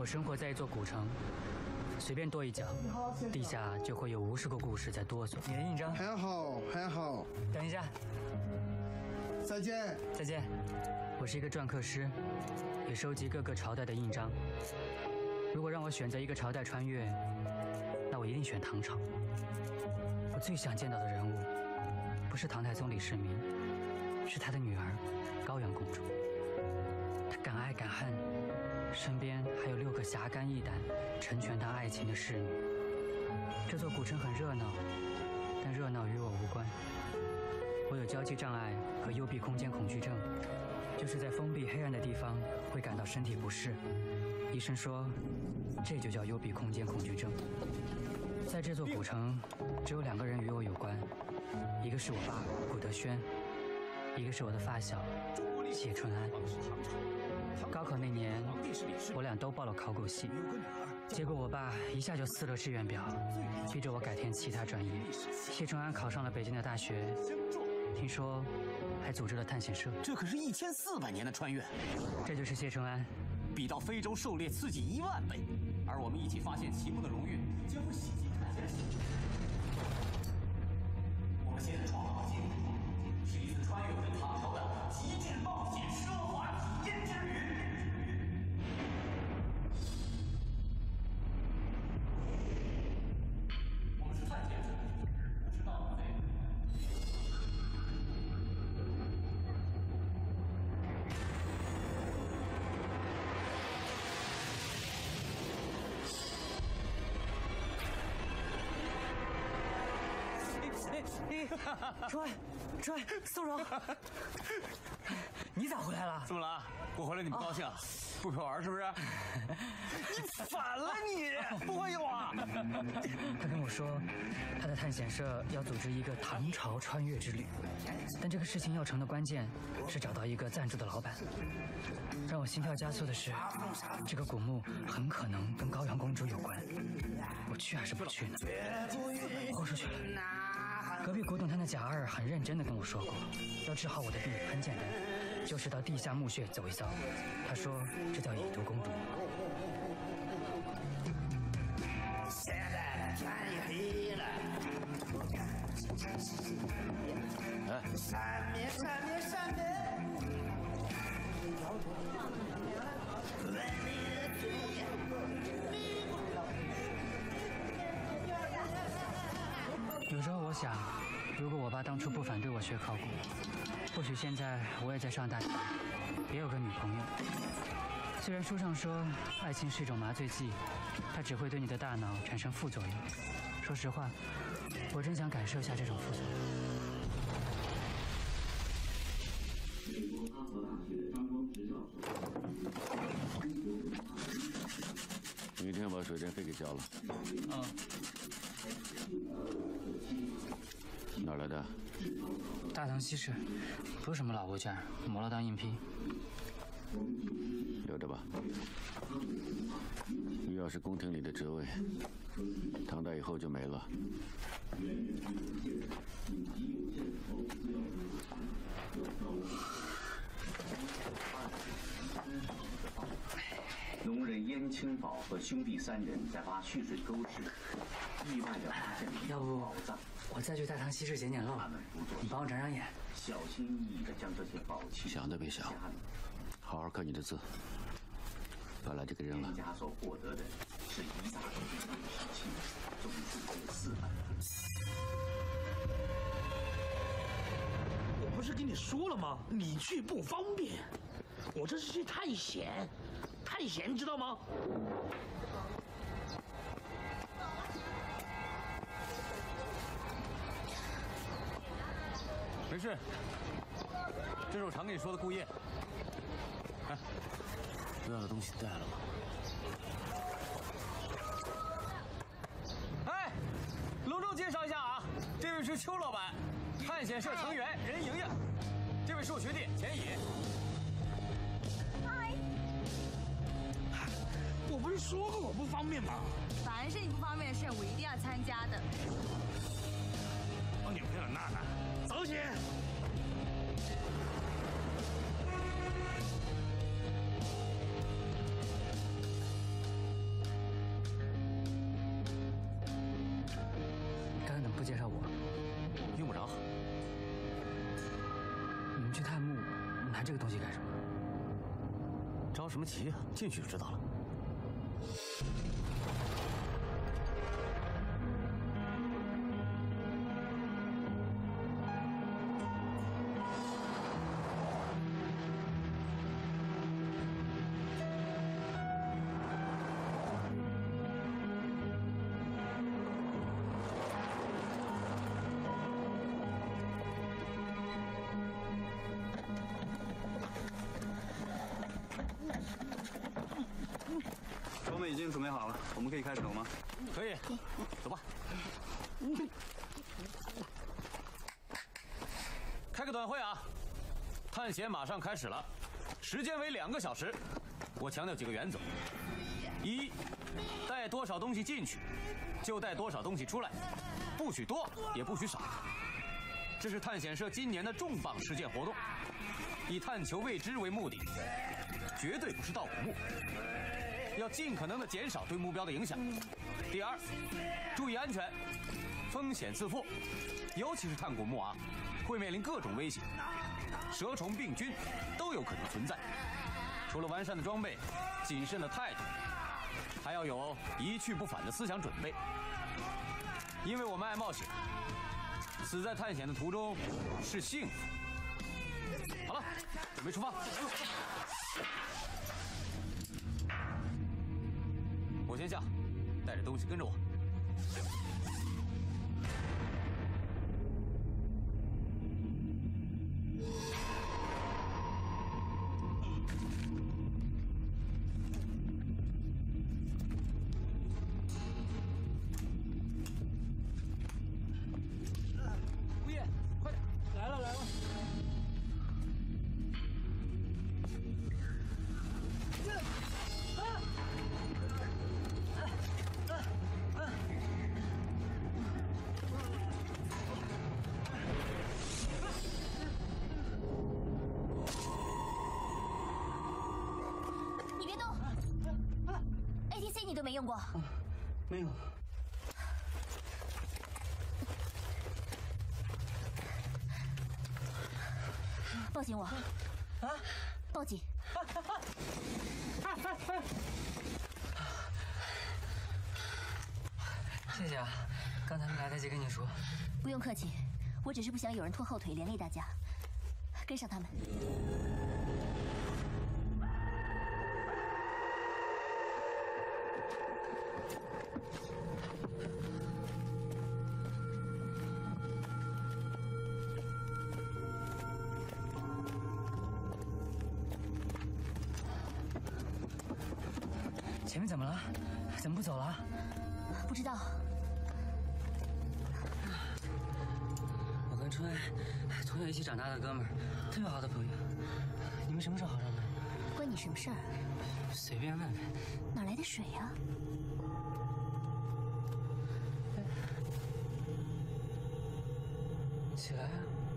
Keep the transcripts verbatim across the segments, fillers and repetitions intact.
生活在一座古城，随便跺一脚，地下就会有无数个故事在哆嗦。你的印章很好，很好。 等一下， 再见， 再见。我是一个篆刻师，也收集各个朝代的印章。如果让我选择一个朝代穿越，那我一定选唐朝。我最想见到的人物，不是唐太宗李世民，是他的女儿高阳公主。她敢爱敢恨，身边还有六个侠肝义胆、成全她爱情的侍女。这座古城很热闹，但热闹与我无关。我有交际障碍和幽闭空间恐惧症，就是在封闭黑暗的地方会感到身体不适。医生说，这就叫幽闭空间恐惧症。在这座古城，只有两个人与我有关，一个是我爸顾德轩，一个是我的发小谢春安。高考那年，我俩都报了考古系，结果我爸一下就撕了志愿表，逼着我改填其他专业。谢春安考上了北京的大学，听说还组织了探险社。 这可是一千四百年的穿越， 这就是谢春安。 比到非洲狩猎刺激一万倍，而我们一起发现奇木的荣誉将会洗尽探险史。我们现在创造的记录是一次穿越回唐朝的极致冒险奢华体验之旅。我们是探险者，不是盗贼。 川，川，宋荣，你咋回来了？ 怎么了？我回来你不高兴？啊、不陪我玩是不是？你反了你！不会有啊！ 他跟我说，他的探险社要组织一个唐朝穿越之旅，但这个事情要成的关键是找到一个赞助的老板。让我心跳加速的是，这个古墓很可能跟高阳公主有关。我去还是不去呢？豁出去了。隔壁古董摊的贾二很认真地跟我说过，要治好我的病很简单，就是到地下墓穴走一遭。他说这叫以毒攻毒。 现在天黑了，哎，闪灭闪灭闪灭！ 有时候我想，如果我爸当初不反对我学考古，或许现在我也在上大学，也有个女朋友。虽然书上说爱情是一种麻醉剂，它只会对你的大脑产生副作用。说实话，我真想感受一下这种副作用。 美国哈佛大学的张光直教授。 明天把水电费给交了。 嗯。 哪来的？ 大唐西市，不是什么老物件，磨了当硬坯。 留着吧。医药是宫廷里的职位，唐代以后就没了。 农人燕青宝和兄弟三人在挖蓄水沟时，意外地发现了一要不宝藏。 我再去大唐西市捡捡漏，你帮我长长眼。 小心翼翼地将这些宝器想都别想，好好刻你的字。把来这个扔了。 家所获得的是一大堆历史器，总数有四百个。 我不是跟你说了吗？你去不方便。我这是去探险，探险知道吗？ 没事，这是我常跟你说的顾砚。哎，不要的东西带了吗？哎，隆重介绍一下啊，这位是邱老板，探险社成员任莹莹，这位是我学弟钱乙。 嗨， 我不是说过我不方便吗？ 凡是你不方便的事，我一定要参加的。 帮女朋友娜娜，走起！ 看这个东西干什么？ 着什么急啊？进去就知道了。 装备已经准备好了，我们可以开始走吗？ 可以，走吧。开个短会啊！探险马上开始了，时间为两个小时。我强调几个原则：一，带多少东西进去，就带多少东西出来，不许多，也不许少。这是探险社今年的重磅实践活动，以探求未知为目的，绝对不是盗古墓。 要尽可能的减少对目标的影响。第二，注意安全，风险自负，尤其是探古墓啊，会面临各种威胁，蛇虫病菌都有可能存在。除了完善的装备、谨慎的态度，还要有一去不返的思想准备。因为我们爱冒险，死在探险的途中是幸福。好了，准备出发。 我先下，带着东西跟着我。 吴业，快点，来了来了。 你都没用过？ 嗯，没有。 抱紧我！啊！抱紧！ 谢谢啊，刚才没来得及跟你说。 不用客气，我只是不想有人拖后腿，连累大家。跟上他们。 前面怎么了？怎么不走了？ 不知道。 我跟春从小一起长大的哥们儿，特别好的朋友。你们什么时候好上的？ 关你什么事儿？ 随便问问。 哪来的水呀？ 起来啊！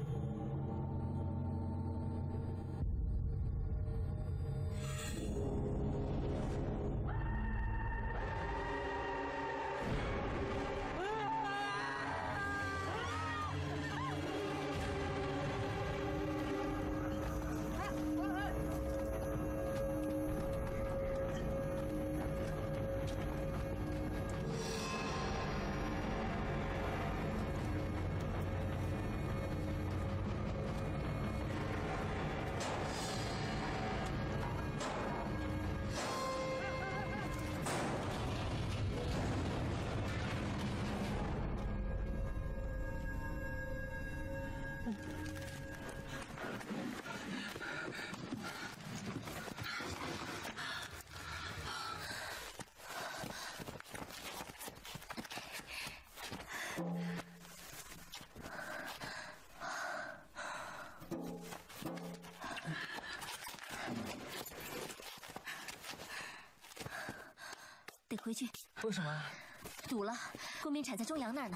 得回去。 为什么？ 堵了，工兵铲在中阳那儿呢。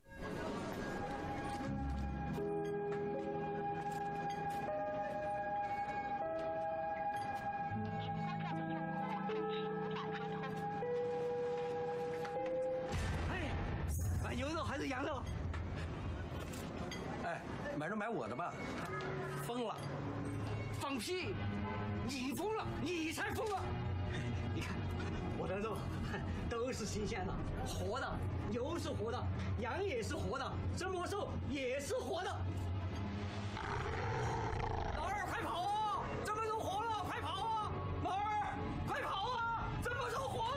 哎，买牛肉还是羊肉？ 哎，买就买我的吧。 疯了，放放屁！你疯了，你才疯了！你看，我的肉都是新鲜的，活的，牛是活的，羊也是活的，这魔兽也是活的。老二，快跑啊！这魔兽活了，快跑啊！老二，快跑啊！这魔兽活了！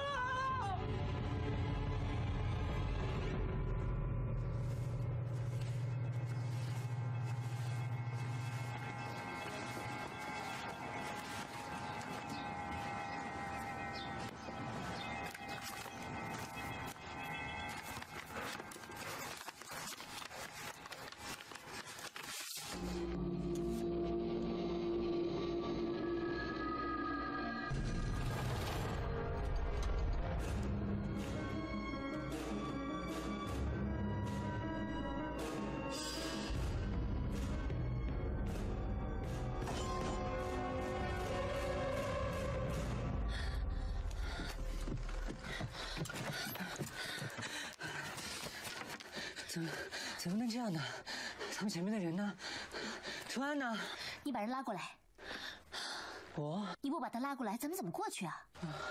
怎么怎么能这样呢？咱们前面的人呢？川呢？ 你把人拉过来。 我？ 你不把他拉过来，咱们怎么过去啊？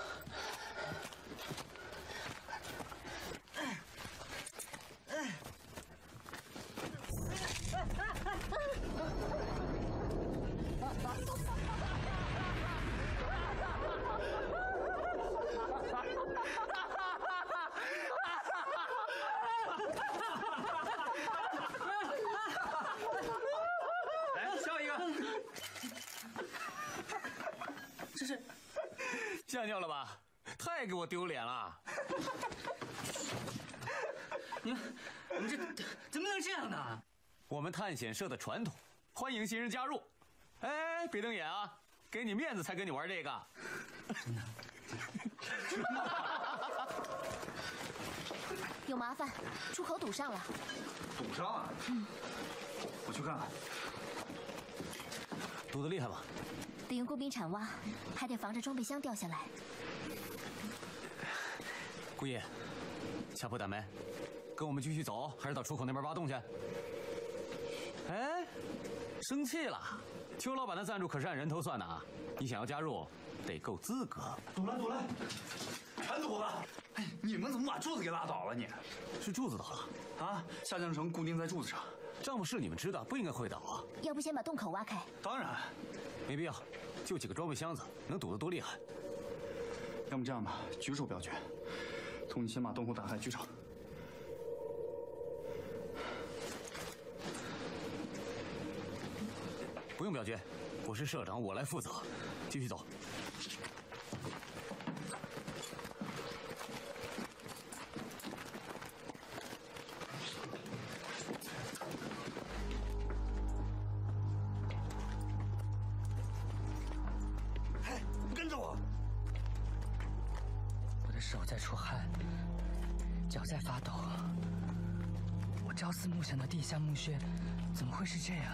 来，笑一个。 这是吓尿了吧？太给我丢脸了！ 你们，你们这怎么能这样呢？ 我们探险社的传统，欢迎新人加入。哎，别瞪眼啊，给你面子才跟你玩这个。 真的。 有麻烦，出口堵上了。 堵上了？嗯，我去看看。 堵得厉害吗？ 得用工兵铲挖，还得防着装备箱掉下来。 顾爷，掐破胆没？跟我们继续走，还是到出口那边挖洞去？哎，生气了？邱老板的赞助可是按人头算的啊！你想要加入，得够资格。 堵了，堵了，全堵了！哎，你们怎么把柱子给拉倒了？你是柱子倒了啊？下降绳固定在柱子上， 账目是你们知道，不应该会倒啊。 要不先把洞口挖开？ 当然， 没必要，就几个装备箱子，能堵得多厉害？ 要么这样吧，举手表决，从你先把洞口打开，举手。 不用表决，我是社长，我来负责。继续走。 哎，跟着我！ 我的手在出汗，脚在发抖。我朝思暮想的地下墓穴，怎么会是这样？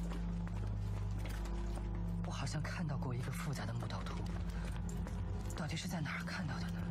我好像看到过一个复杂的墓道图，到底是在哪儿看到的呢？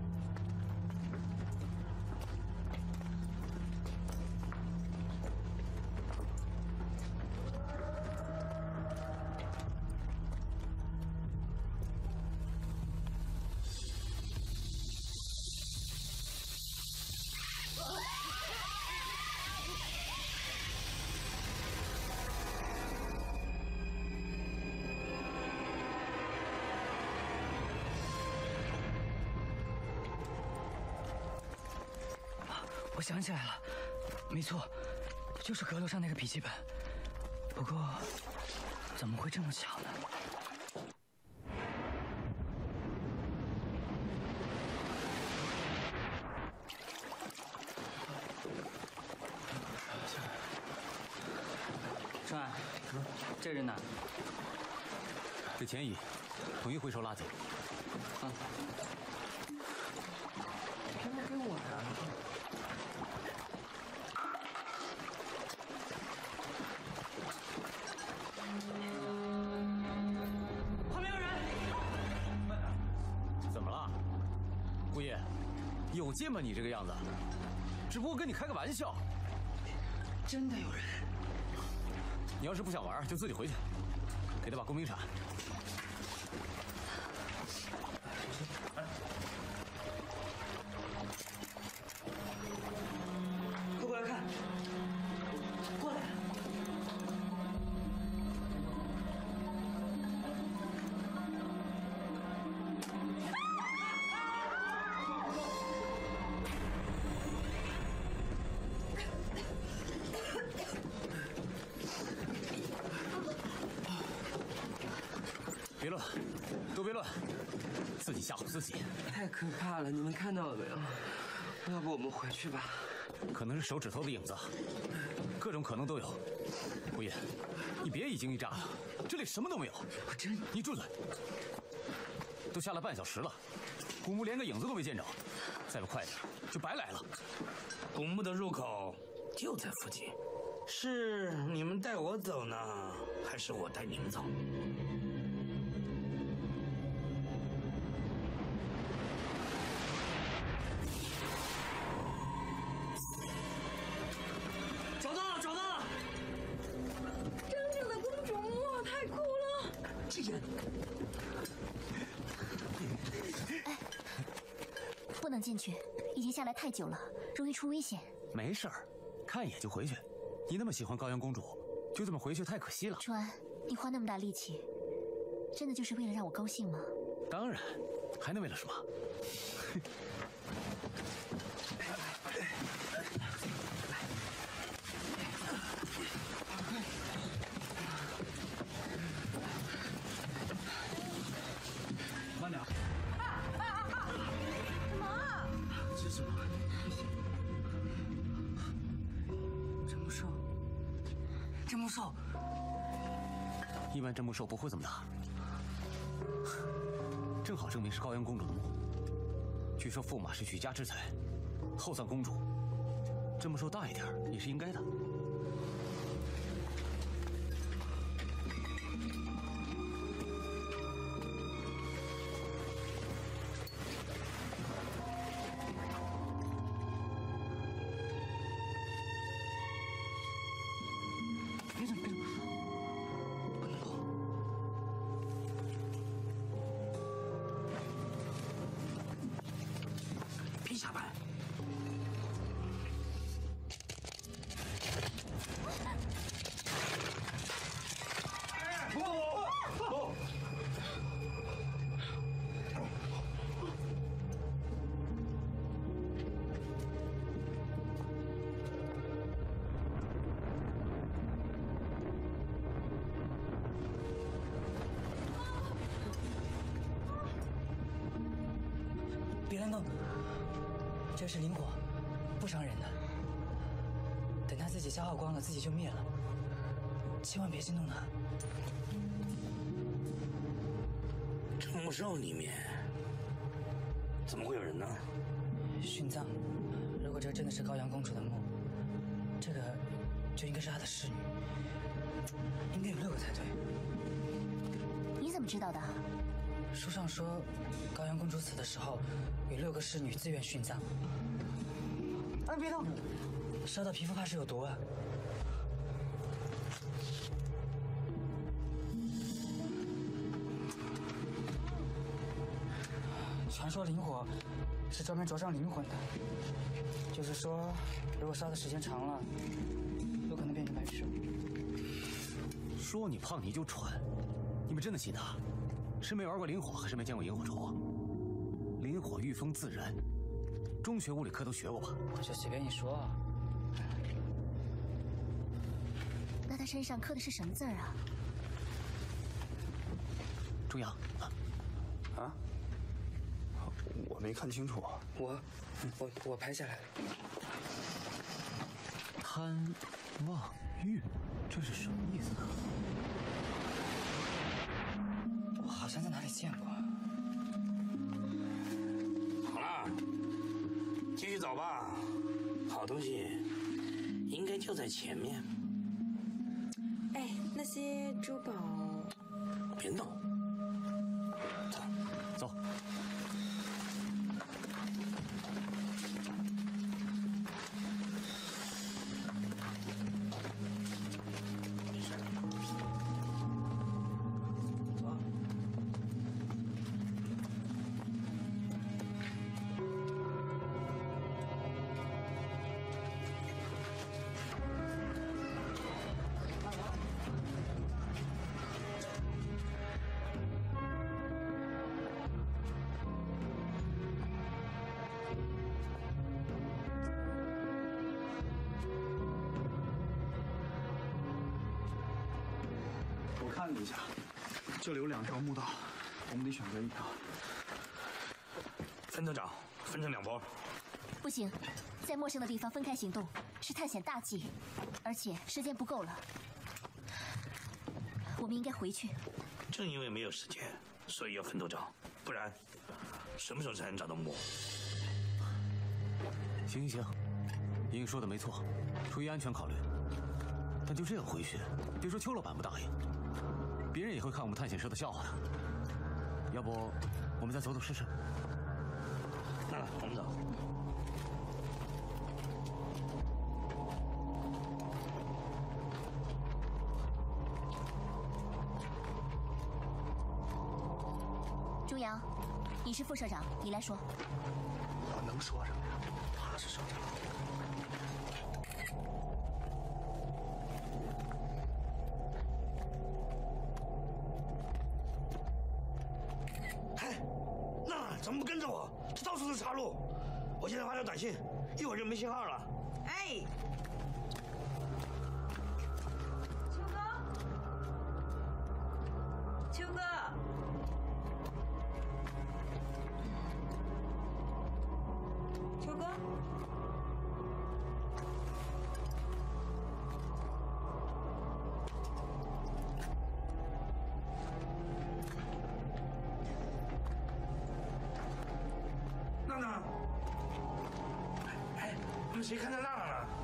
我想起来了，没错，就是阁楼上那个笔记本。不过，怎么会这么巧呢？川，这人呢？ 这前椅，统一回收垃圾。 啊。凭什么给我呀？旁边有人！ 怎么了，顾爷？有劲吗？你这个样子，只不过跟你开个玩笑。 真的有人！ 你要是不想玩，就自己回去。 给他把工兵铲。 快过来看，过来。 别乱，都别乱，自己吓唬自己。 太可怕了，你们看到了没有？要不我们回去吧？ 可能是手指头的影子，各种可能都有。顾烨，你别一惊一乍的，这里什么都没有。 我真…… 你住嘴！都下了半小时了，古墓连个影子都没见着，再不快点就白来了。 古墓的入口就在附近，是你们带我走呢，还是我带你们走？ 找到了，找到了！ 真正的公主墓，太酷了！ 这人， 哎，不能进去，已经下来太久了，容易出危险。 没事儿，看一眼就回去。你那么喜欢高阳公主，就这么回去太可惜了。 川，你花那么大力气，真的就是为了让我高兴吗？ 当然，还能为了什么？ 慢点。 干嘛？ 这是什么？真木兽。真木兽。 一般真木兽不会这么大，正好证明是高阳公主的墓。据说驸马是许家之才，后葬公主，真木兽大一点也是应该的。 别动，别动，不能动。别下班。不不不！别乱动，这是灵火，不伤人的。等它自己消耗光了，自己就灭了。千万别惊动它。 这墓兽里面怎么会有人呢？ 殉葬。如果这真的是高阳公主的墓，这个就应该是她的侍女，应该有六个才对。 你怎么知道的？ 书上说，高阳公主死的时候，有六个侍女自愿殉葬。啊，别动！烧到皮肤怕是有毒啊。传说灵火是专门灼伤灵魂的，就是说，如果烧的时间长了，有可能变成白痴。 说你胖你就蠢，你们真的信他？ 是没玩过灵火，还是没见过萤火虫？灵火御风自燃，中学物理课都学过吧？ 我就随便一说。 那他身上刻的是什么字儿啊？ 中阳， 啊？我没看清楚。 我，我我拍下来了。 贪望欲，这是什么意思啊？ 我好像在哪里见过。 好了，继续走吧。好东西应该就在前面。 哎，那些珠宝…… 别动， 走，走。 我看了一下，这里有两条墓道，我们得选择一条。 分头找，分成两波。 不行，在陌生的地方分开行动是探险大忌，而且时间不够了。我们应该回去。 正因为没有时间，所以要分头找，不然什么时候才能找到墓？ 行行行，英说的没错，出于安全考虑，但就这样回去，别说邱老板不答应，别人也会看我们探险社的笑话的。要不，我们再走走试试？ 那我们走。 朱阳，你是副社长，你来说。 我能说什么呀？他是社长。 嘿，那怎么不跟着我？这到处是岔路。我现在发条短信，一会儿就没信号了。 哎，秋哥，秋哥。秋哥， 娜娜，哎，你们谁看见娜娜了？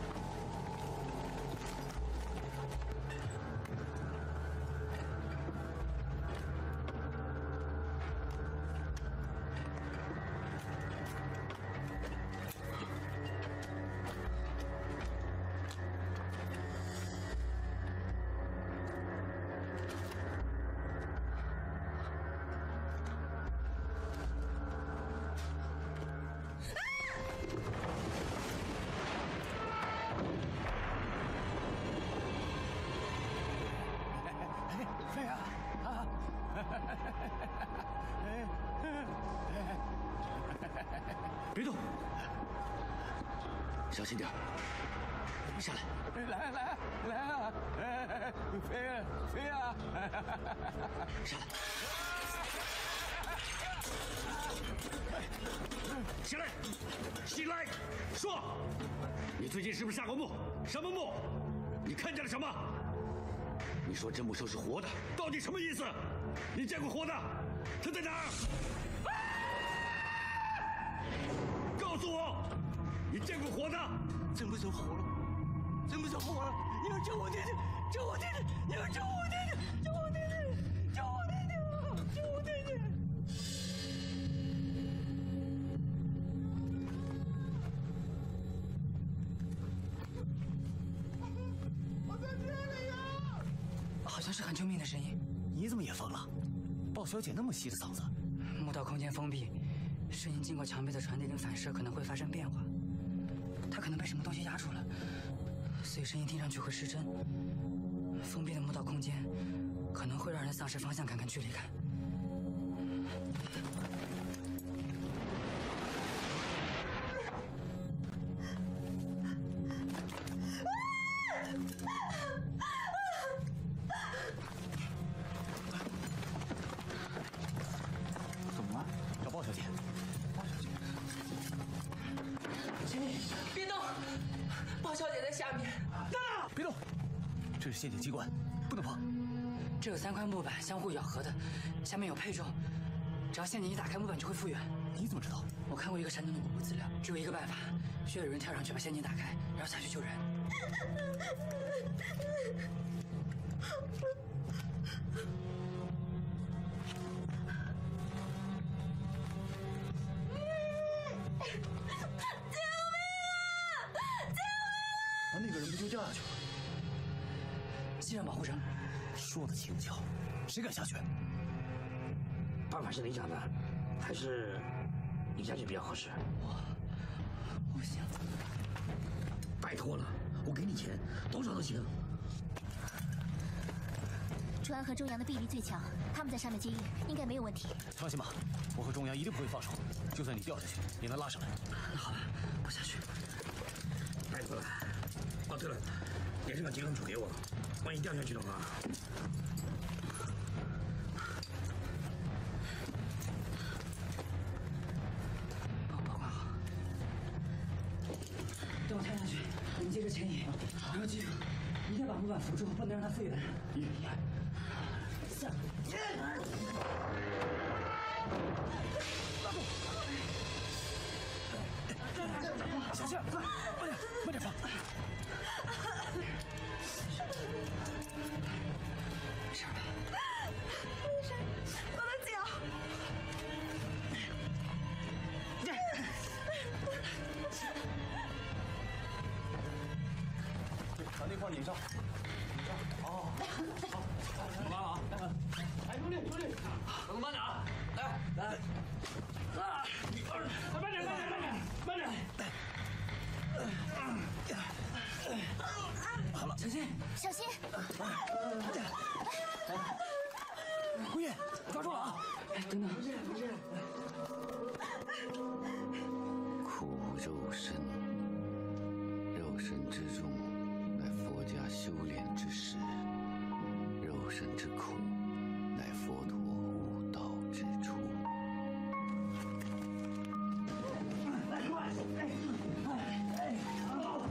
飞啊！啊！ 别动，小心点，下来。 来来来啊！飞啊飞啊！ 下来！起来！起来！说，你最近是不是下过墓？什么墓？你看见了什么？你说这墓兽是活的，到底什么意思？你见过活的？他在哪儿？告诉我，你见过活的？ 真不是活了，真不是活了！你们救我弟弟，救我弟弟！你们救我弟弟，救我弟弟，救我弟弟，救我弟弟！ 我在这里呀！好像是喊救命的声音。 你怎么也疯了？鲍小姐那么细的嗓子。 墓道空间封闭，声音经过墙壁的传递跟反射可能会发生变化。她可能被什么东西压住了，所以声音听上去会失真。封闭的墓道空间可能会让人丧失方向感跟距离感。 怎么了？ 找鲍小姐。 鲍小姐， 请你别动，鲍小姐在下面。 娜娜，别动，这是陷阱机关，不能碰。 这有三块木板相互咬合的，下面有配重，只要陷阱一打开，木板就会复原。 你怎么知道？ 我看过一个山东的古墓资料，只有一个办法，需要有人跳上去把陷阱打开，然后下去救人。 那那个人不就掉下去了？ 系上保护绳。 说的轻巧，谁敢下去？ 办法是你讲的，还是你下去比较合适？ 我不行。 拜托了，我给你钱，多少都行。 楚安和周阳的臂力最强，他们在上面接应，应该没有问题。 放心吧，我和钟阳一定不会放手，就算你掉下去，也能拉上来。 那好吧，我下去。 拜托了。哦，对了，连这个结论杵给我，万一掉下去的话。 着钱引，然后记住，一定要把木板扶住，不能让它飞远。一、二、三，拉住！小心，快，慢点，慢点放。没事吧？ 没事，我的脚。 把那块拧上。哦，好，我拉了啊！ 哎，兄弟，兄弟，走慢点啊！来来，啊，慢点，慢点，慢点，慢点。 好了，小心， 小心！ 吴越，抓住了啊！哎，等等， 苦肉身，肉身之中，乃佛家修炼之始；肉身之苦，乃佛陀悟道之初。 来，快！哎，哎，哎，好。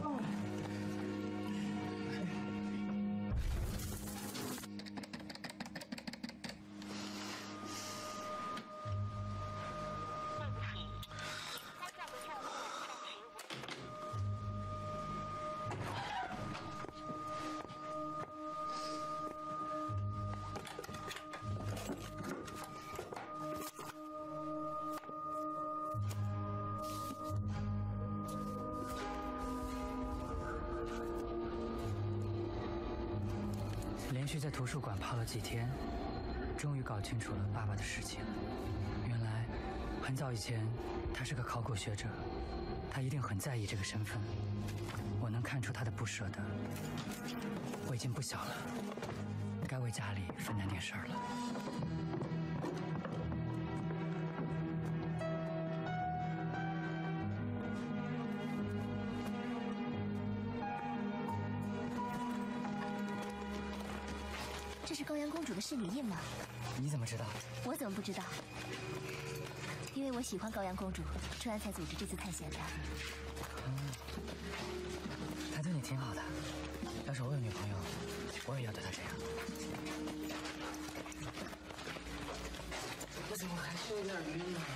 连续在图书馆泡了几天，终于搞清楚了爸爸的事情。原来，很早以前，他是个考古学者，他一定很在意这个身份。我能看出他的不舍得。我已经不小了，该为家里分担点事儿了。 这是高阳公主的仕女印吗？ 你怎么知道？ 我怎么不知道？因为我喜欢高阳公主，春安才组织这次探险的。 嗯，他对你挺好的。要是我有女朋友，我也要对她这样。 我怎么还是有点晕呢？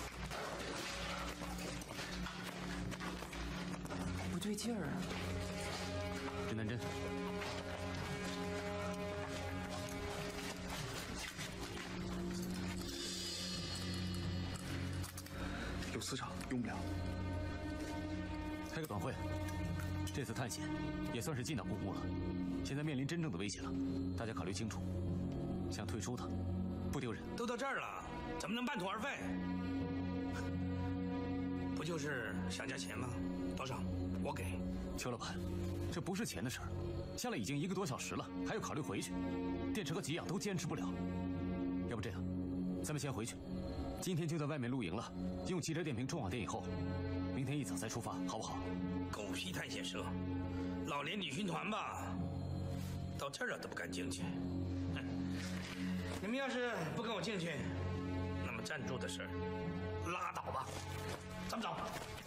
不对劲儿啊！ 甄南针。 有磁场，用不了。 开个短会。这次探险也算是进到古墓了，现在面临真正的危险了，大家考虑清楚。想退出的，不丢人。 都到这儿了，怎么能半途而废？不就是想加钱吗？多少？我给。 邱老板，这不是钱的事儿。下来已经一个多小时了，还要考虑回去，电池和给养都坚持不了。要不这样，咱们先回去，今天就在外面露营了，用汽车电瓶充好电以后，明天一早再出发，好不好？ 狗屁探险社，老年旅行团吧，到这儿了都不敢进去。你们要是不跟我进去，那么赞助的事儿拉倒吧，咱们走。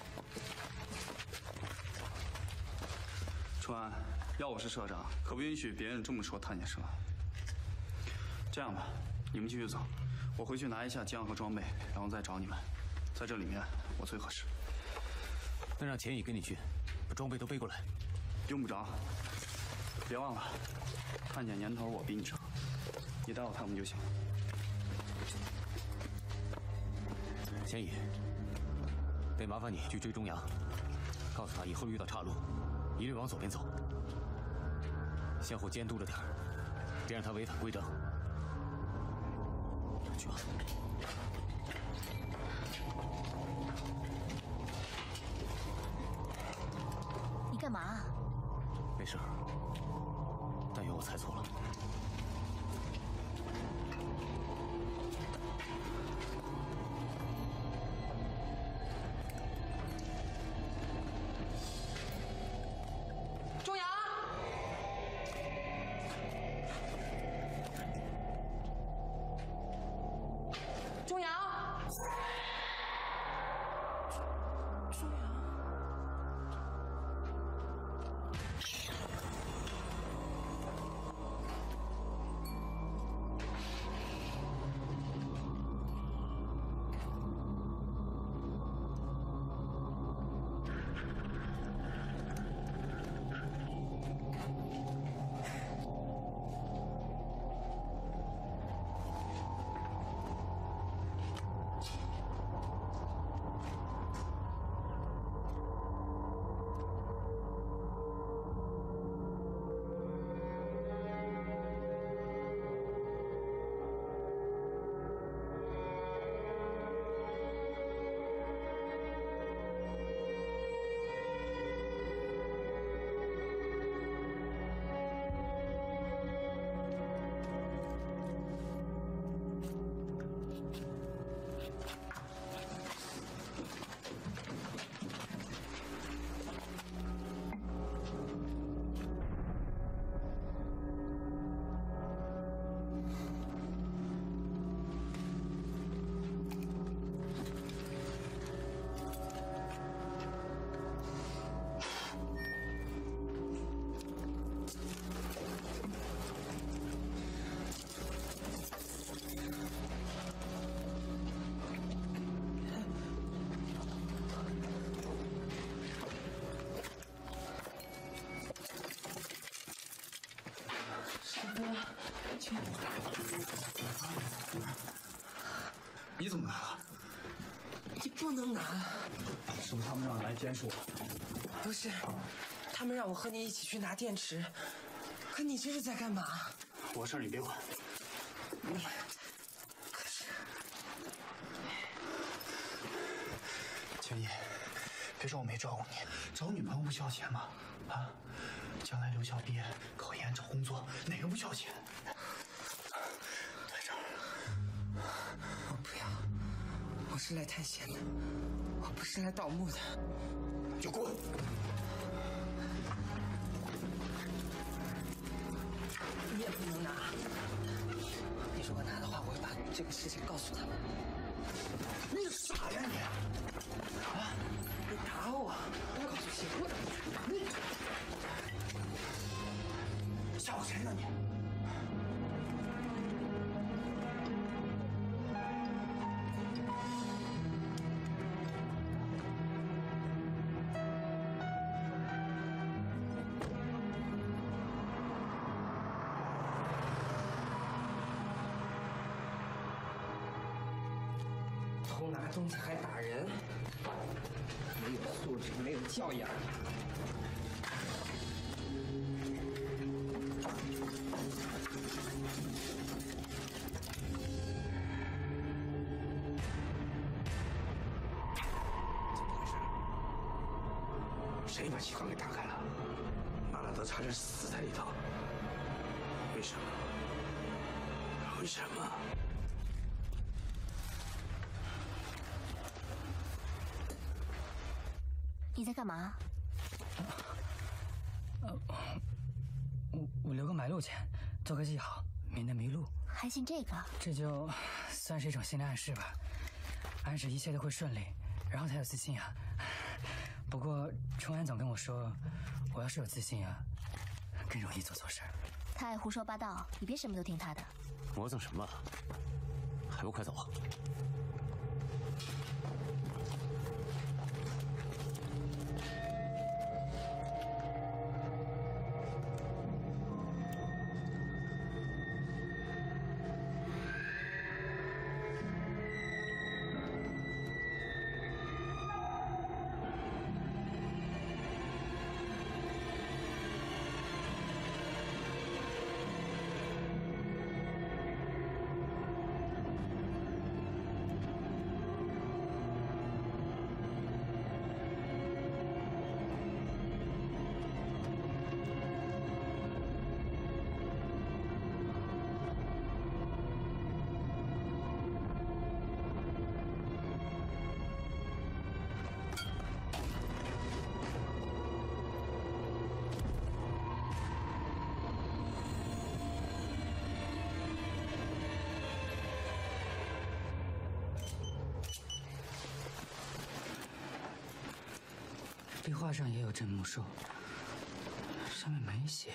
春安，要我是社长，可不允许别人这么说探险社。这样吧，你们继续走，我回去拿一下枪和装备，然后再找你们。在这里面，我最合适。 那让钱乙跟你去，把装备都背过来。 用不着。别忘了，探险年头我比你长，你带我他们就行。 钱乙，得麻烦你去追钟阳，告诉他以后遇到岔路，一律往左边走，相互监督着点儿，别让他违反规章。去吧。 你干嘛？ 没事，但愿我猜错了。 钟阳， 你怎么来了？ 你不能拿。 是不是他们让你来监视我？ 不是，他们让我和你一起去拿电池。可你这是在干嘛？ 我事儿你别管。 你可是， 千一，别说我没照顾你，找女朋友不需要钱吗？啊，将来留校毕业、考研、找工作，哪个不需要钱？在这儿。 我不要，我是来探险的，我不是来盗墓的。 就滚！ 你也不能拿。你如果拿的话，我会把这个事情告诉他们。 你傻呀你！啊！ 你打我！我告诉谁？我你吓唬谁呢你？ 偷拿东西还打人，没有素质，没有教养。 怎么回事？谁把机关给打开了？马拉德差点死在里头。为什么？为什么？ 你在干嘛？ 呃，我我留个买路钱，做个记号，免得迷路。 还信这个？ 这就算是一种心理暗示吧，暗示一切都会顺利，然后才有自信啊。不过冲安总跟我说，我要是有自信啊，更容易做错事儿。 他爱胡说八道，你别什么都听他的。 磨蹭什么？还不快走！ 壁画上也有镇墓兽，上面没写。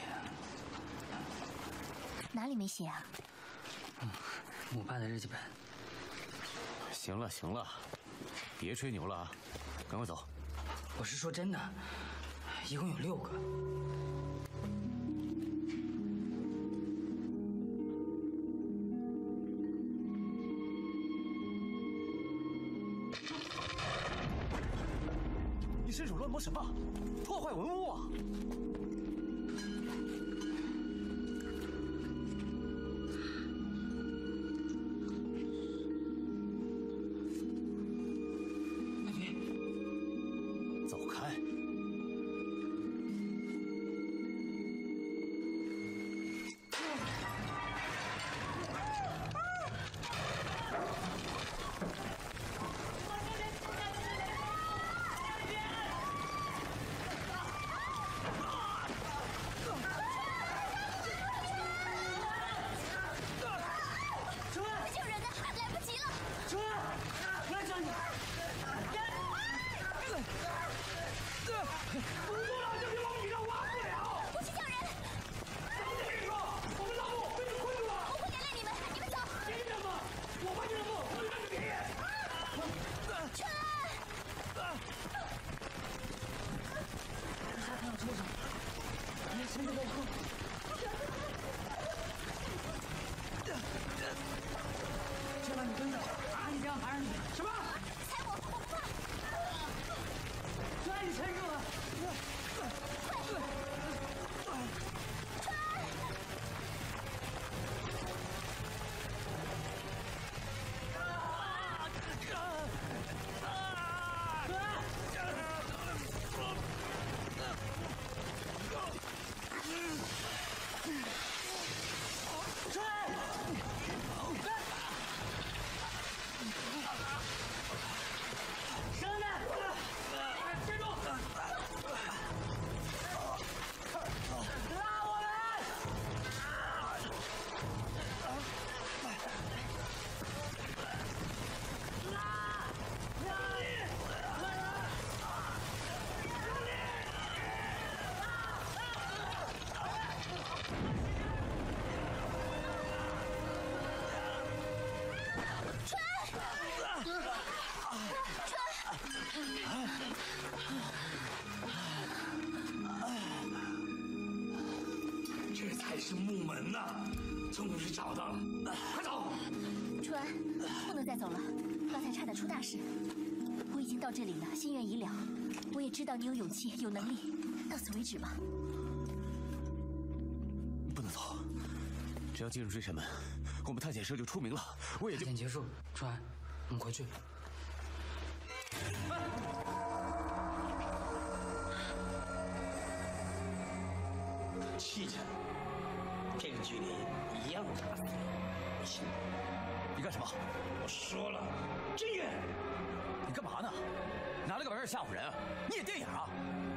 哪里没写啊？ 嗯，母爸的日记本。 行了行了，别吹牛了啊，赶快走。 我是说真的，一共有六个。 你伸手乱摸什么？破坏文物啊！走开！ 让爬上去。什么？ 踩我，我不怕。 川，你撑住了。 这才是木门呢，终于找到了，快走！ 川，不能再走了，刚才差点出大事。我已经到这里了，心愿已了。我也知道你有勇气，有能力，到此为止吧。 不能走，只要进入追神门，我们探险社就出名了，我也就…… 探险结束，川，我们回去。 气着，这个距离一样打死你，你信吗？ 你干什么？ 我说了，真远。 你干嘛呢？拿那个玩意儿吓唬人？你演电影啊？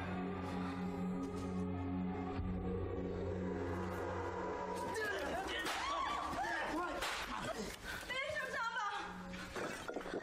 没受伤吧？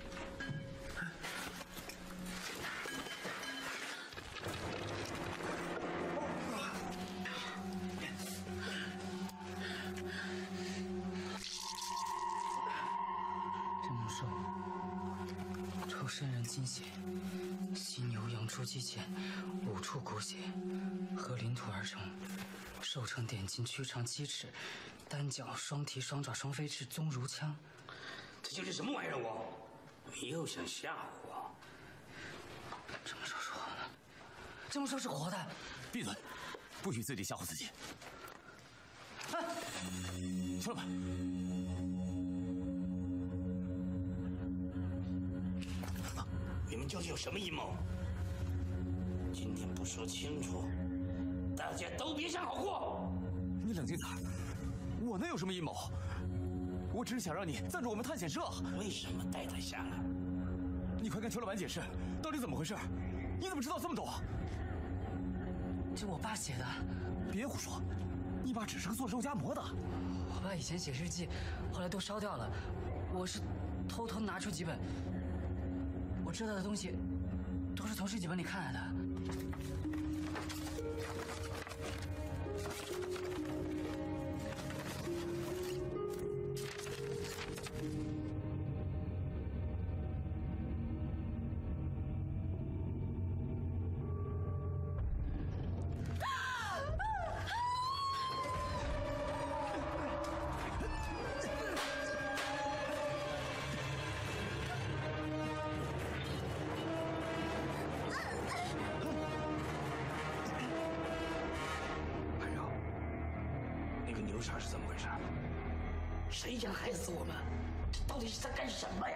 这木兽抽生人精血，犀牛养出肌腱，五处骨血，合鳞土而成。兽成点睛，躯长七尺，单脚、双蹄、双爪、双飞翅，宗如枪。 这就是什么玩意儿？我，你又想吓唬我？ 这木兽是活的，这木兽是活的。 闭嘴，不许自己吓唬自己。哎，出来吧。 你们究竟有什么阴谋？今天不说清楚，大家都别想好过。 你冷静点，我能有什么阴谋？我只是想让你赞助我们探险社。 为什么带他下来？ 你快跟裘老板解释，到底怎么回事？你怎么知道这么多？ 这我爸写的。 别胡说，你爸只是个做肉夹馍的。 我爸以前写日记，后来都烧掉了。我是偷偷拿出几本。我知道的东西，都是从日记本里看来的。 傻是怎么回事？谁想害死我们？这到底是在干什么呀？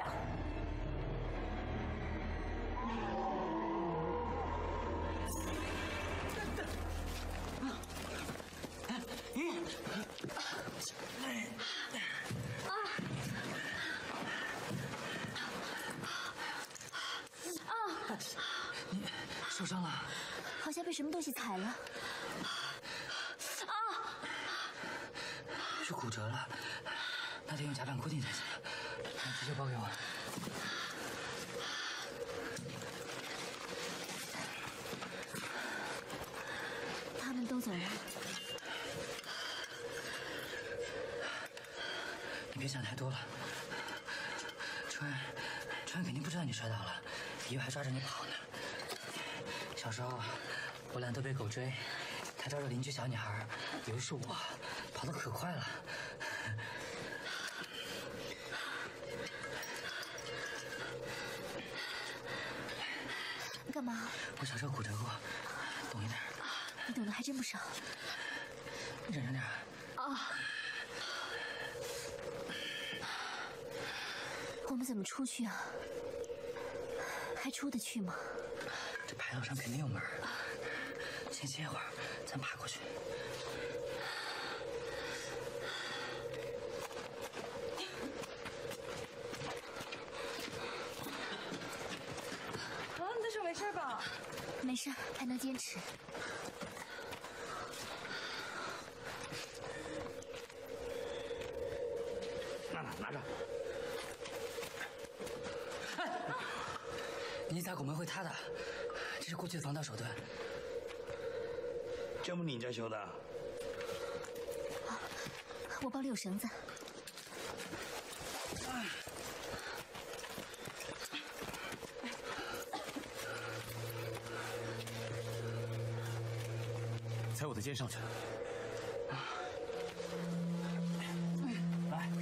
你受伤了？ 好像被什么东西踩了。 是骨折了，那得用夹板固定才行。急救包给我。 他们都走了。 你别想太多了。川，川肯定不知道你摔倒了，以为还抓着你跑呢。小时候，我俩都被狗追，他抓着邻居小女孩，以为是我。跑得可快了， 我小时候骨折过，懂一点。 你懂得还真不少。 忍着点。 啊！我们怎么出去啊？还出得去吗？ 这牌楼上肯定有门。先歇会儿，咱爬过去。 啊，你的手没事吧？ 没事，还能坚持。 拿拿拿着。 哎，你咋拱门会塌的？这是过去的防盗手段。 这不你家修的？ 我包里有绳子。 踩我的肩上去。 来。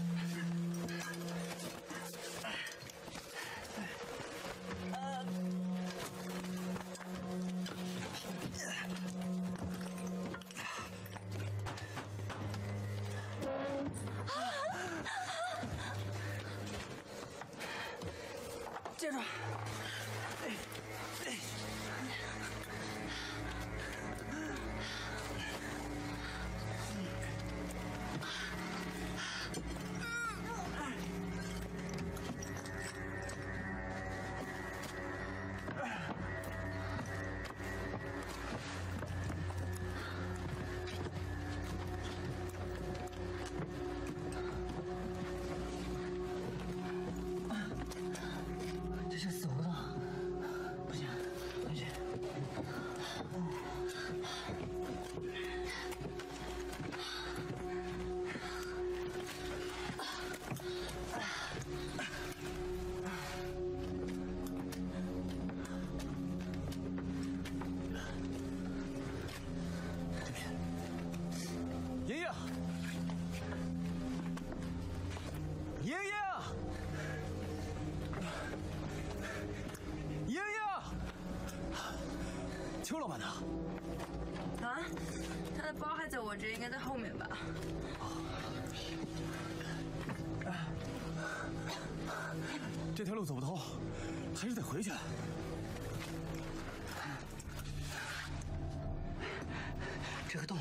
接住！哎哎。这是死胡同，不行，回去。 这边，爷爷，爷爷。爷爷，邱老板呢？ 啊，他的包还在我这，应该在后面吧？ 这条路走不通，还是得回去。 这个洞。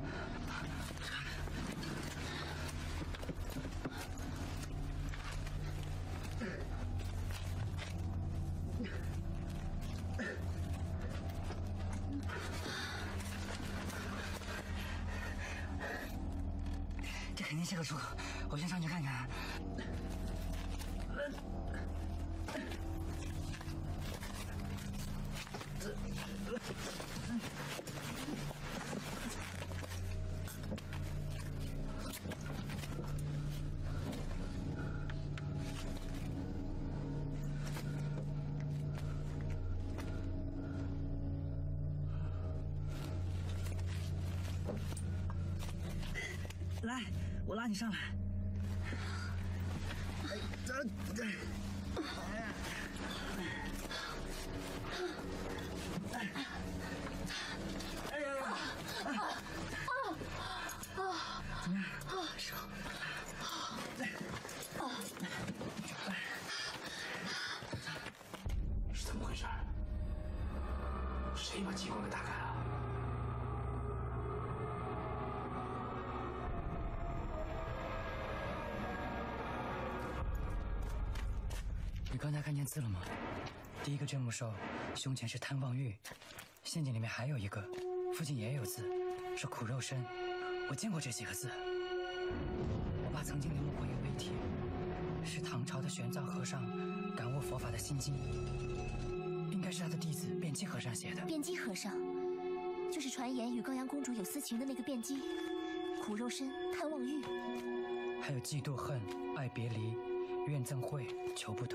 这肯定是个出口，我先上去看看。来，我拉你上来。哎，这这。哎，哎呀呀！啊啊啊！怎么样？啊，手。啊！ 是怎么回事？谁把机关给打开了？ 你刚才看见字了吗？第一个真木兽，胸前是贪妄欲，陷阱里面还有一个，附近也有字，是苦肉身。我见过这几个字。我爸曾经临摹过一个碑帖，是唐朝的玄奘和尚感悟佛法的心经，应该是他的弟子辩机和尚写的。 辩机和尚，就是传言与高阳公主有私情的那个辩机，苦肉身，贪妄欲， 还有嫉妒恨、爱别离。怨憎会，求不得。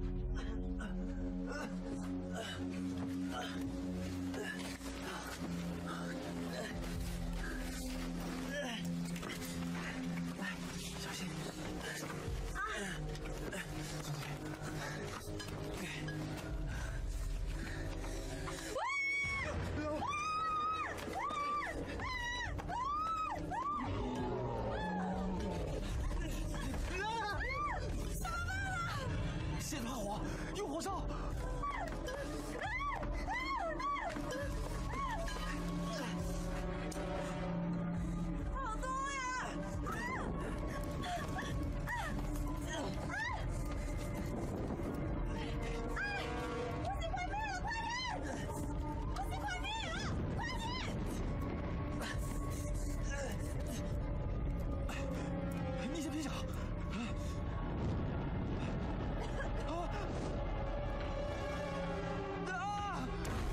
来，小心！啊！走左边。 有火烧！ 好痛呀！ 你先别想。啊！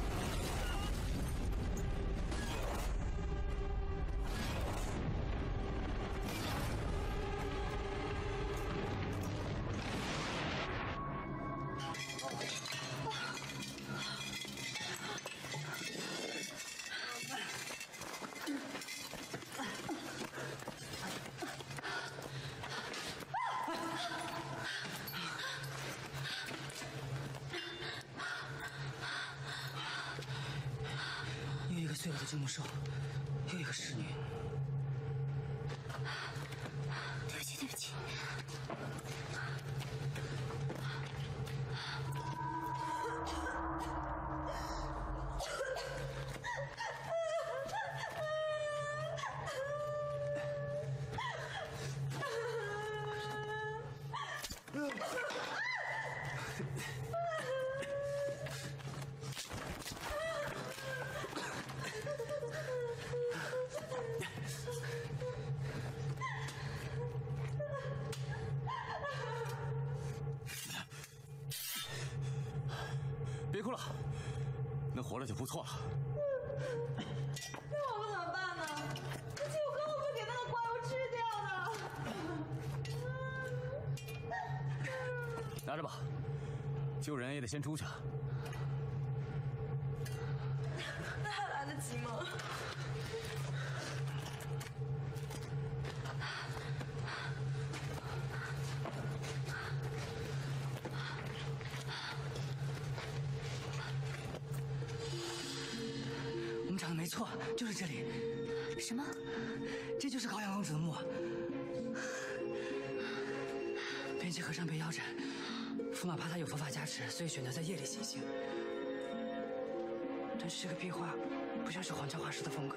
又一个碎了的鸠摩兽，又一个侍女。 对不起，对不起。 别哭了，能活了就不错了。 那我们怎么办呢？这酒根本就给那个怪物吃掉的。 拿着吧，救人也得先出去。 那还来得及吗？ 我们找的没错，就是这里。 什么？ 这就是高阳公主的墓。边际和尚被腰斩，驸马怕他有佛法加持，所以选择在夜里行刑。但是这个壁画不像是黄教画师的风格。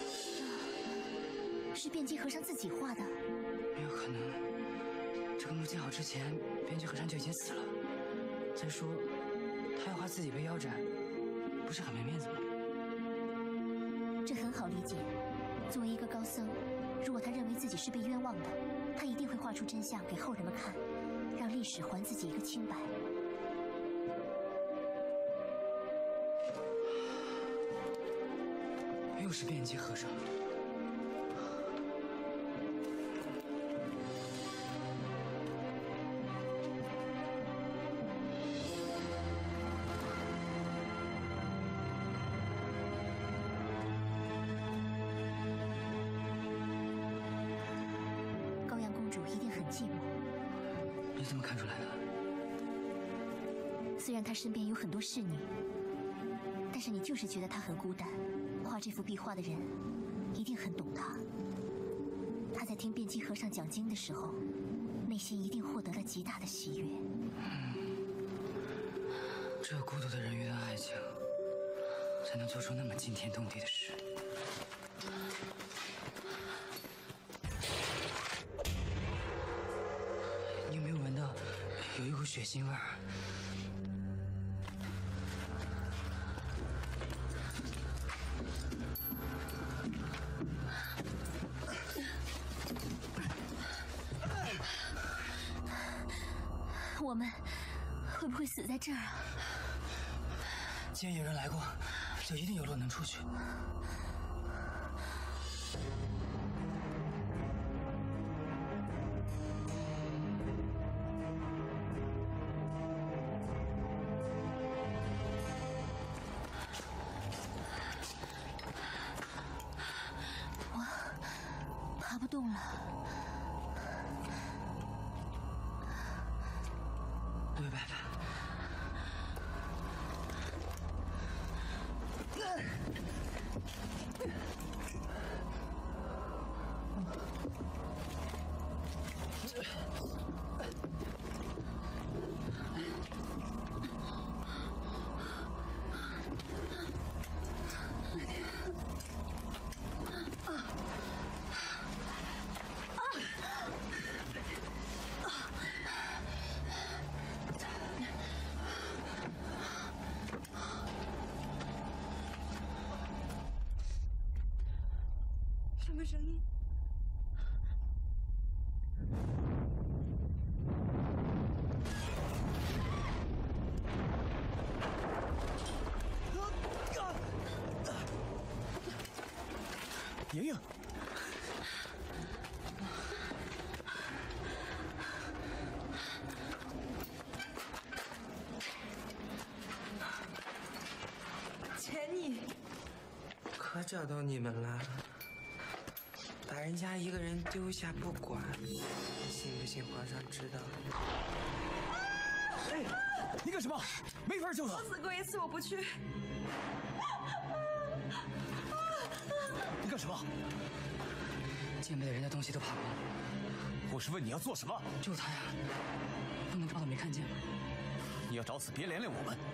是辩机和尚自己画的？ 没有可能，这个墓建好之前，辩机和尚就已经死了。再说，他要画自己被腰斩，不是很没面子吗？ 这很好理解。作为一个高僧，如果他认为自己是被冤枉的，他一定会画出真相给后人们看，让历史还自己一个清白。 又是辩机和尚。 高阳公主一定很寂寞。 你怎么看出来的？ 虽然她身边有很多侍女，但是你就是觉得她很孤单。画这幅壁画的人一定很懂她。她在听辩机和尚讲经的时候，内心一定获得了极大的喜悦。 只有孤独的人遇到爱情，才能做出那么惊天动地的事。你有没有闻到有一股血腥味儿？ 我们会不会死在这儿啊？ 既然有人来过，就一定有路能出去。 我爬不动了。 我有办法。 声音。 莹莹， 钱你， 可找到你们了，把人家一个人丢下不管，信不信皇上知道？ 哎，你干什么？没法救他！ 我死过一次，我不去。 你干什么？ 剑北的人的东西都扒光了。 我是问你要做什么？ 救他呀！不能装作没看见吗？ 你要找死，别连累我们。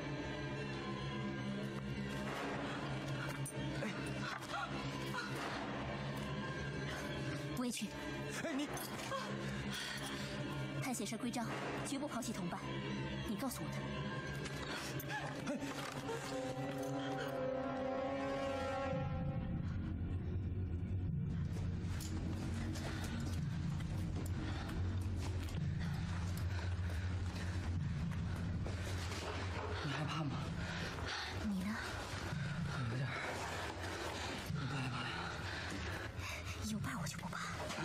不会去。 哎，你探险社规章，绝不抛弃同伴。你告诉我的。 你害怕吗？ 你呢？ 有点。你不害怕呀？ 有伴我就不怕。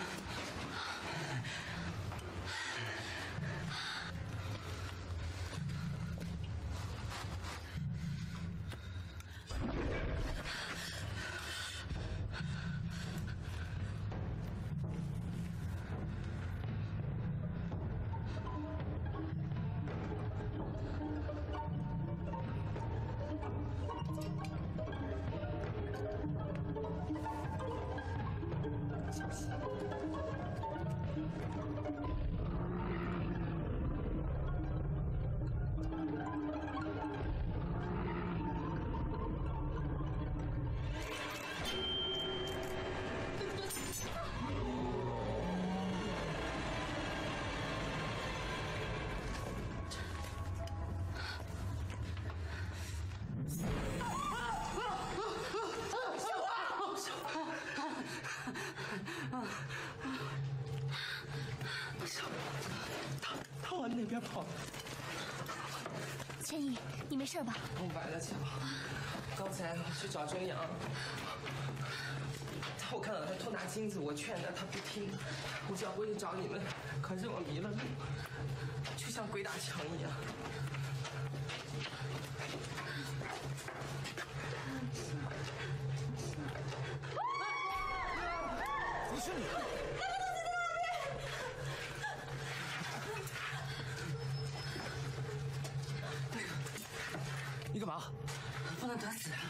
他往那边跑。 千亿，你没事吧？ 我崴了脚，刚才去找真阳，我看到他偷拿金子，我劝他，他不听，我就要过去找你们，可是我迷了路，就像鬼打墙一样。 不是你。你干嘛？ 不能得死啊！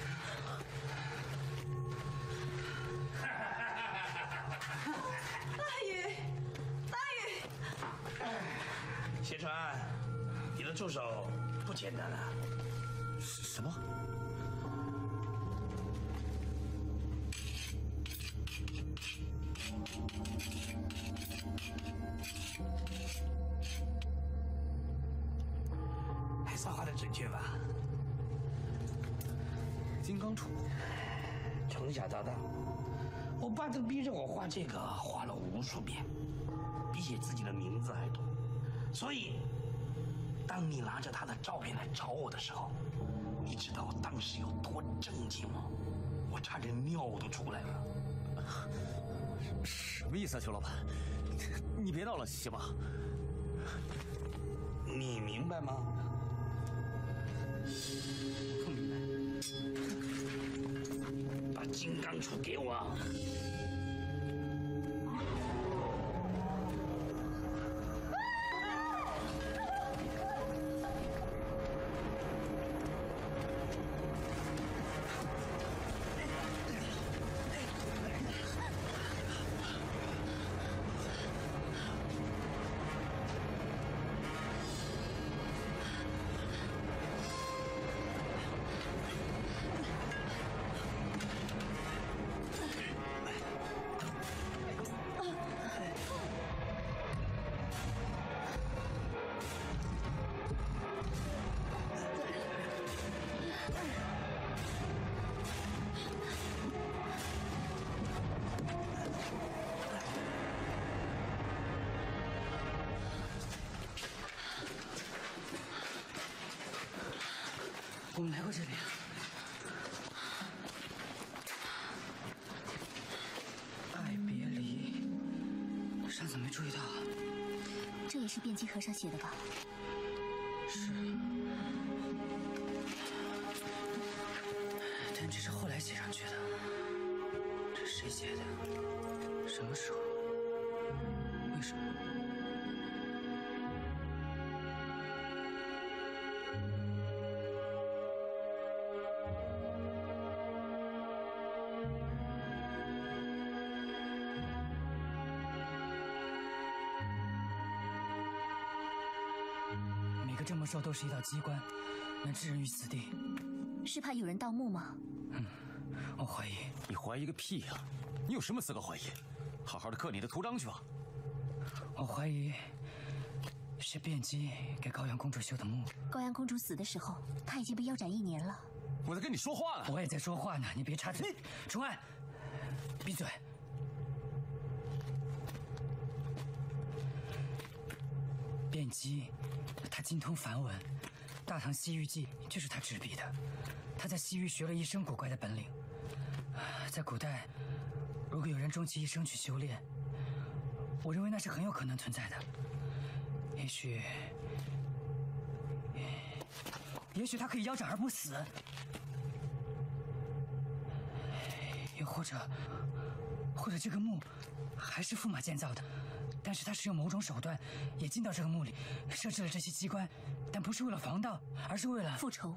大爷，大爷！ 谢川，你的助手不简单了。 什么？ 还算画的准确吧？ 金刚杵， 从小到大，我爸都逼着我画这个，画了无数遍，比写自己的名字还多。所以，当你拿着他的照片来找我的时候，你知道我当时有多震惊吗？我差点尿都出来了。 什么意思啊，邱老板？你别闹了，行吗？ 你明白吗？ 不明白。 把金刚杵给我。 我们来过这里。爱别离，上次没注意到。 这也是辩机和尚写的吧？ 是。但这是后来写上去的。这谁写的？什么时候？为什么？每个这么兽都是一道机关，能置人于死地。 是怕有人盗墓吗？ 嗯，我怀疑。 你怀疑个屁呀！你有什么资格怀疑？好好的刻你的图章去吧。 我怀疑是辩机给高阳公主修的墓。 高阳公主死的时候，她已经被腰斩一年了。 我在跟你说话呢。 我也在说话呢，你别插嘴。重案，闭嘴。辩机，他精通梵文，《大唐西域记》就是他执笔的。他在西域学了一身古怪的本领。在古代，如果有人终其一生去修炼，我认为那是很有可能存在的。也许，也许他可以腰斩而不死，又或者，或者这个墓还是驸马建造的，但是他是用某种手段也进到这个墓里，设置了这些机关，但不是为了防盗，而是为了复仇。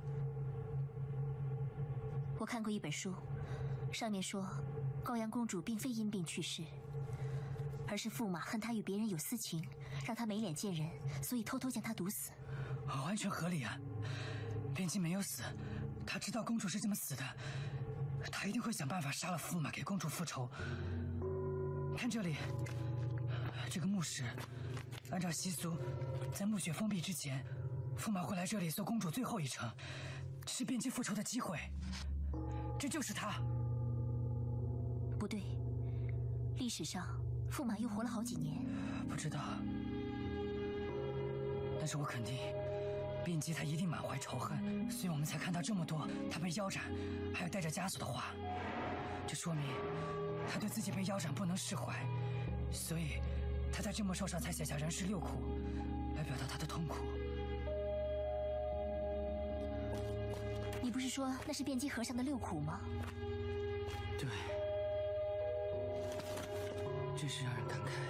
我看过一本书，上面说高阳公主并非因病去世，而是驸马恨她与别人有私情，让她没脸见人，所以偷偷将她毒死。 完全合理啊！辩机没有死，他知道公主是这么死的，他一定会想办法杀了驸马，给公主复仇。看这里，这个墓室，按照习俗，在墓穴封闭之前，驸马会来这里送公主最后一程，这是辩机复仇的机会。这就是他。 不对，历史上驸马又活了好几年。 不知道，但是我肯定，辩机他一定满怀仇恨，所以我们才看到这么多他被腰斩，还有带着枷锁的话。这说明他对自己被腰斩不能释怀，所以他在这么兽上才写下人世六苦，来表达他的痛苦。 你不是说那是辩机和尚的六苦吗？ 对，真是让人感慨。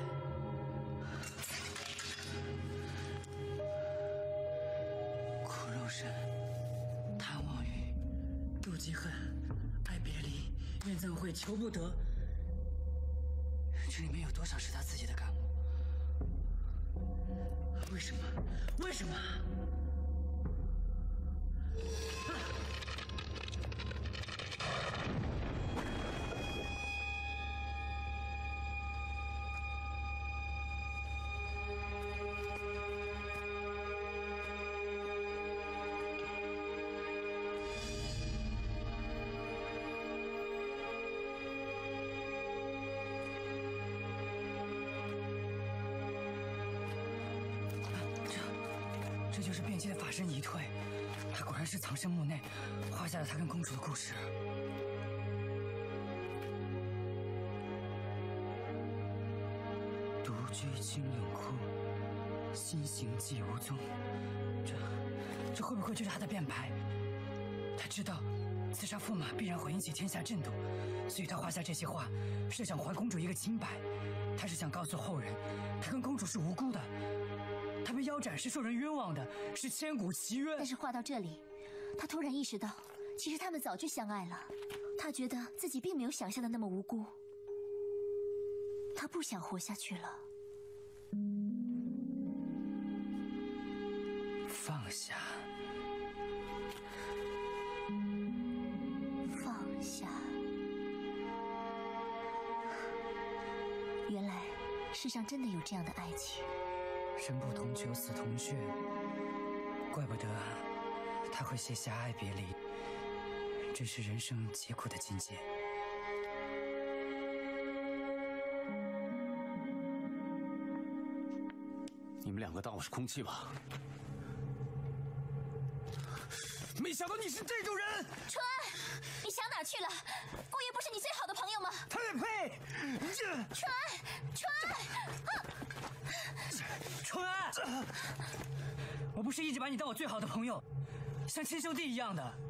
苦肉身，贪妄欲，妒忌恨，爱别离，怨憎会，求不得。这里面有多少是他自己的感悟？为什么？为什么？这就是辩机的法身遗退，他果然是藏身墓内，画下了他跟公主的故事。独居清冷窟，心行迹无踪。这，这会不会就是他的辩白？他知道刺杀驸马必然会引起天下震动，所以他画下这些画，是想还公主一个清白。他是想告诉后人，他跟公主是无辜的。他被腰斩是受人冤枉的，是千古奇冤。 但是话到这里，他突然意识到，其实他们早就相爱了。他觉得自己并没有想象的那么无辜，他不想活下去了。 放下， 放下。原来世上真的有这样的爱情。 生不同囚，死同穴，怪不得他会写下爱别离，真是人生皆苦的境界。 你们两个当我是空气吧？ 没想到你是这种人。 春，你想哪去了？顾爷不是你最好的朋友吗？ 呸呸！ 春，春，啊！ 春，我不是一直把你当我最好的朋友，像亲兄弟一样的。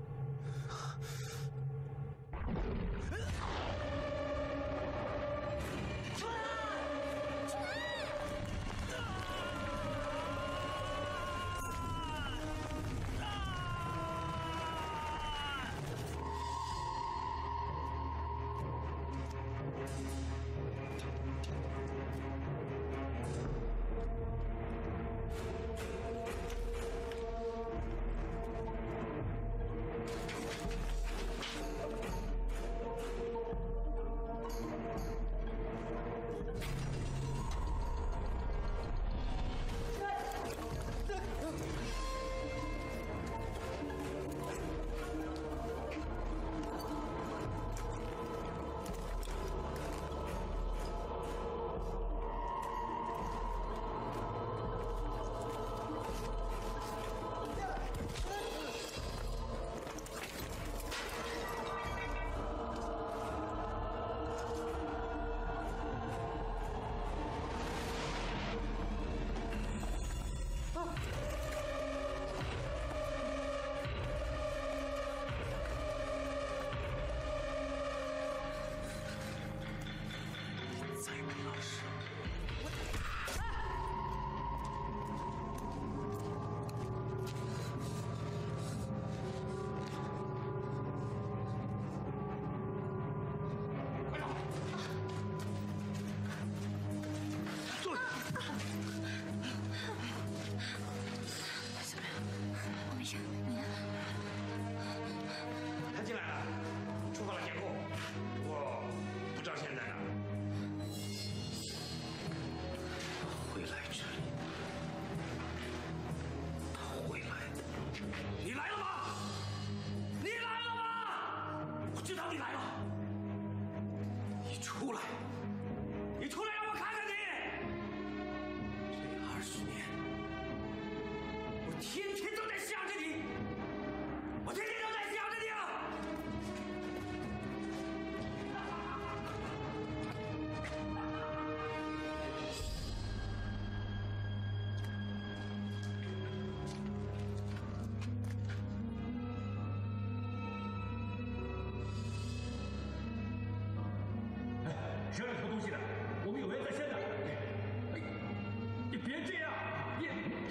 谁让你偷东西的？我们有人在先的。你别这样！你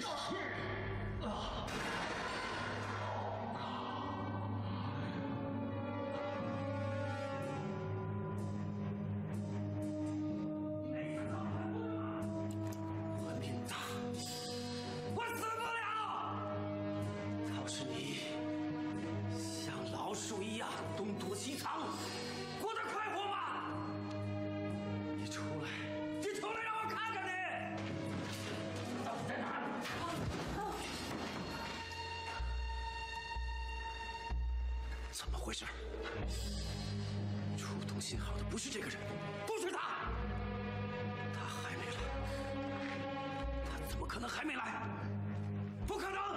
啊！我命大，我死不了。要是你像老鼠一样东躲西藏，过得快活吗？ 出来！你出来，让我看看你到底在哪里！怎么回事？触动信号的不是这个人，不是他，他还没来，他怎么可能还没来？不可能！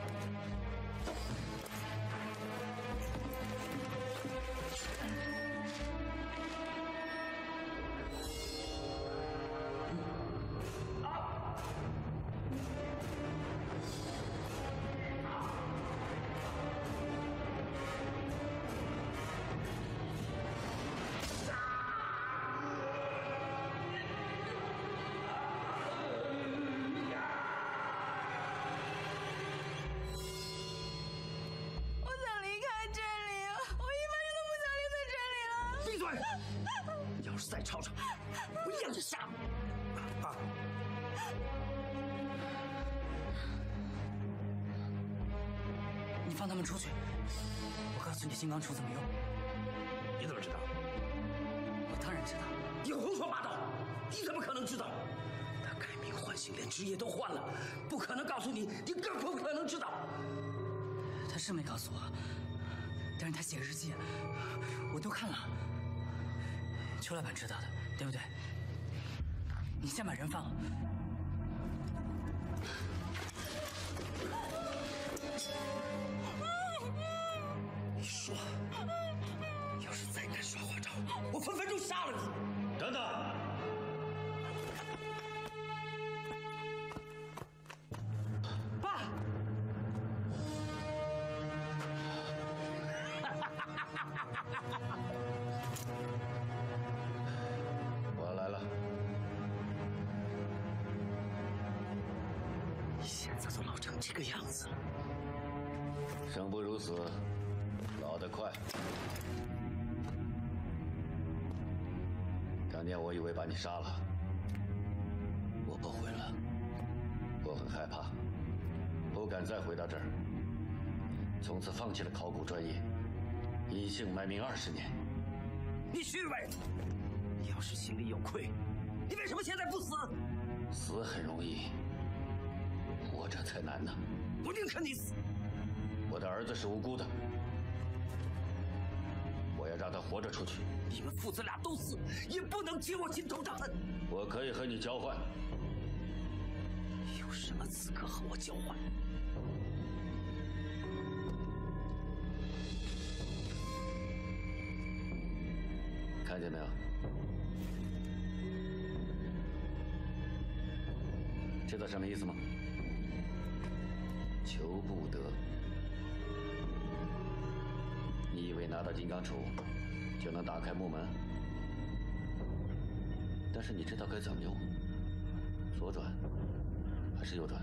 要是再吵吵，我一样是杀你！啊！ 你放他们出去，我告诉你金刚杵怎么用。 你怎么知道？ 我当然知道。 你胡说八道！你怎么可能知道？他改名换姓，连职业都换了，不可能告诉你，你更不可能知道。 他是没告诉我，但是他写日记，我都看了。 邱老板知道的，对不对？你先把人放了。 咋都老成这个样子了？ 生不如死，老得快。当年我以为把你杀了，我后悔了，我很害怕，不敢再回到这儿，从此放弃了考古专业，隐姓埋名二十年。 你虚伪！你要是心里有愧，你为什么现在不死？ 死很容易，活着才难呢。 我宁可你死。 我的儿子是无辜的，我要让他活着出去。 你们父子俩都死，也不能解我心头的恨。 我可以和你交换。 有什么资格和我交换？ 看见没有？知道什么意思吗？求不得。你以为拿到金刚杵就能打开木门？但是你知道该怎么用？左转还是右转？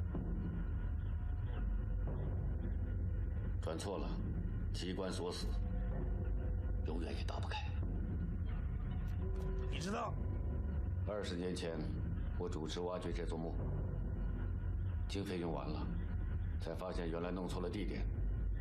转错了，机关锁死，永远也打不开。 你知道， 二十年前我主持挖掘这座墓，经费用完了，才发现原来弄错了地点。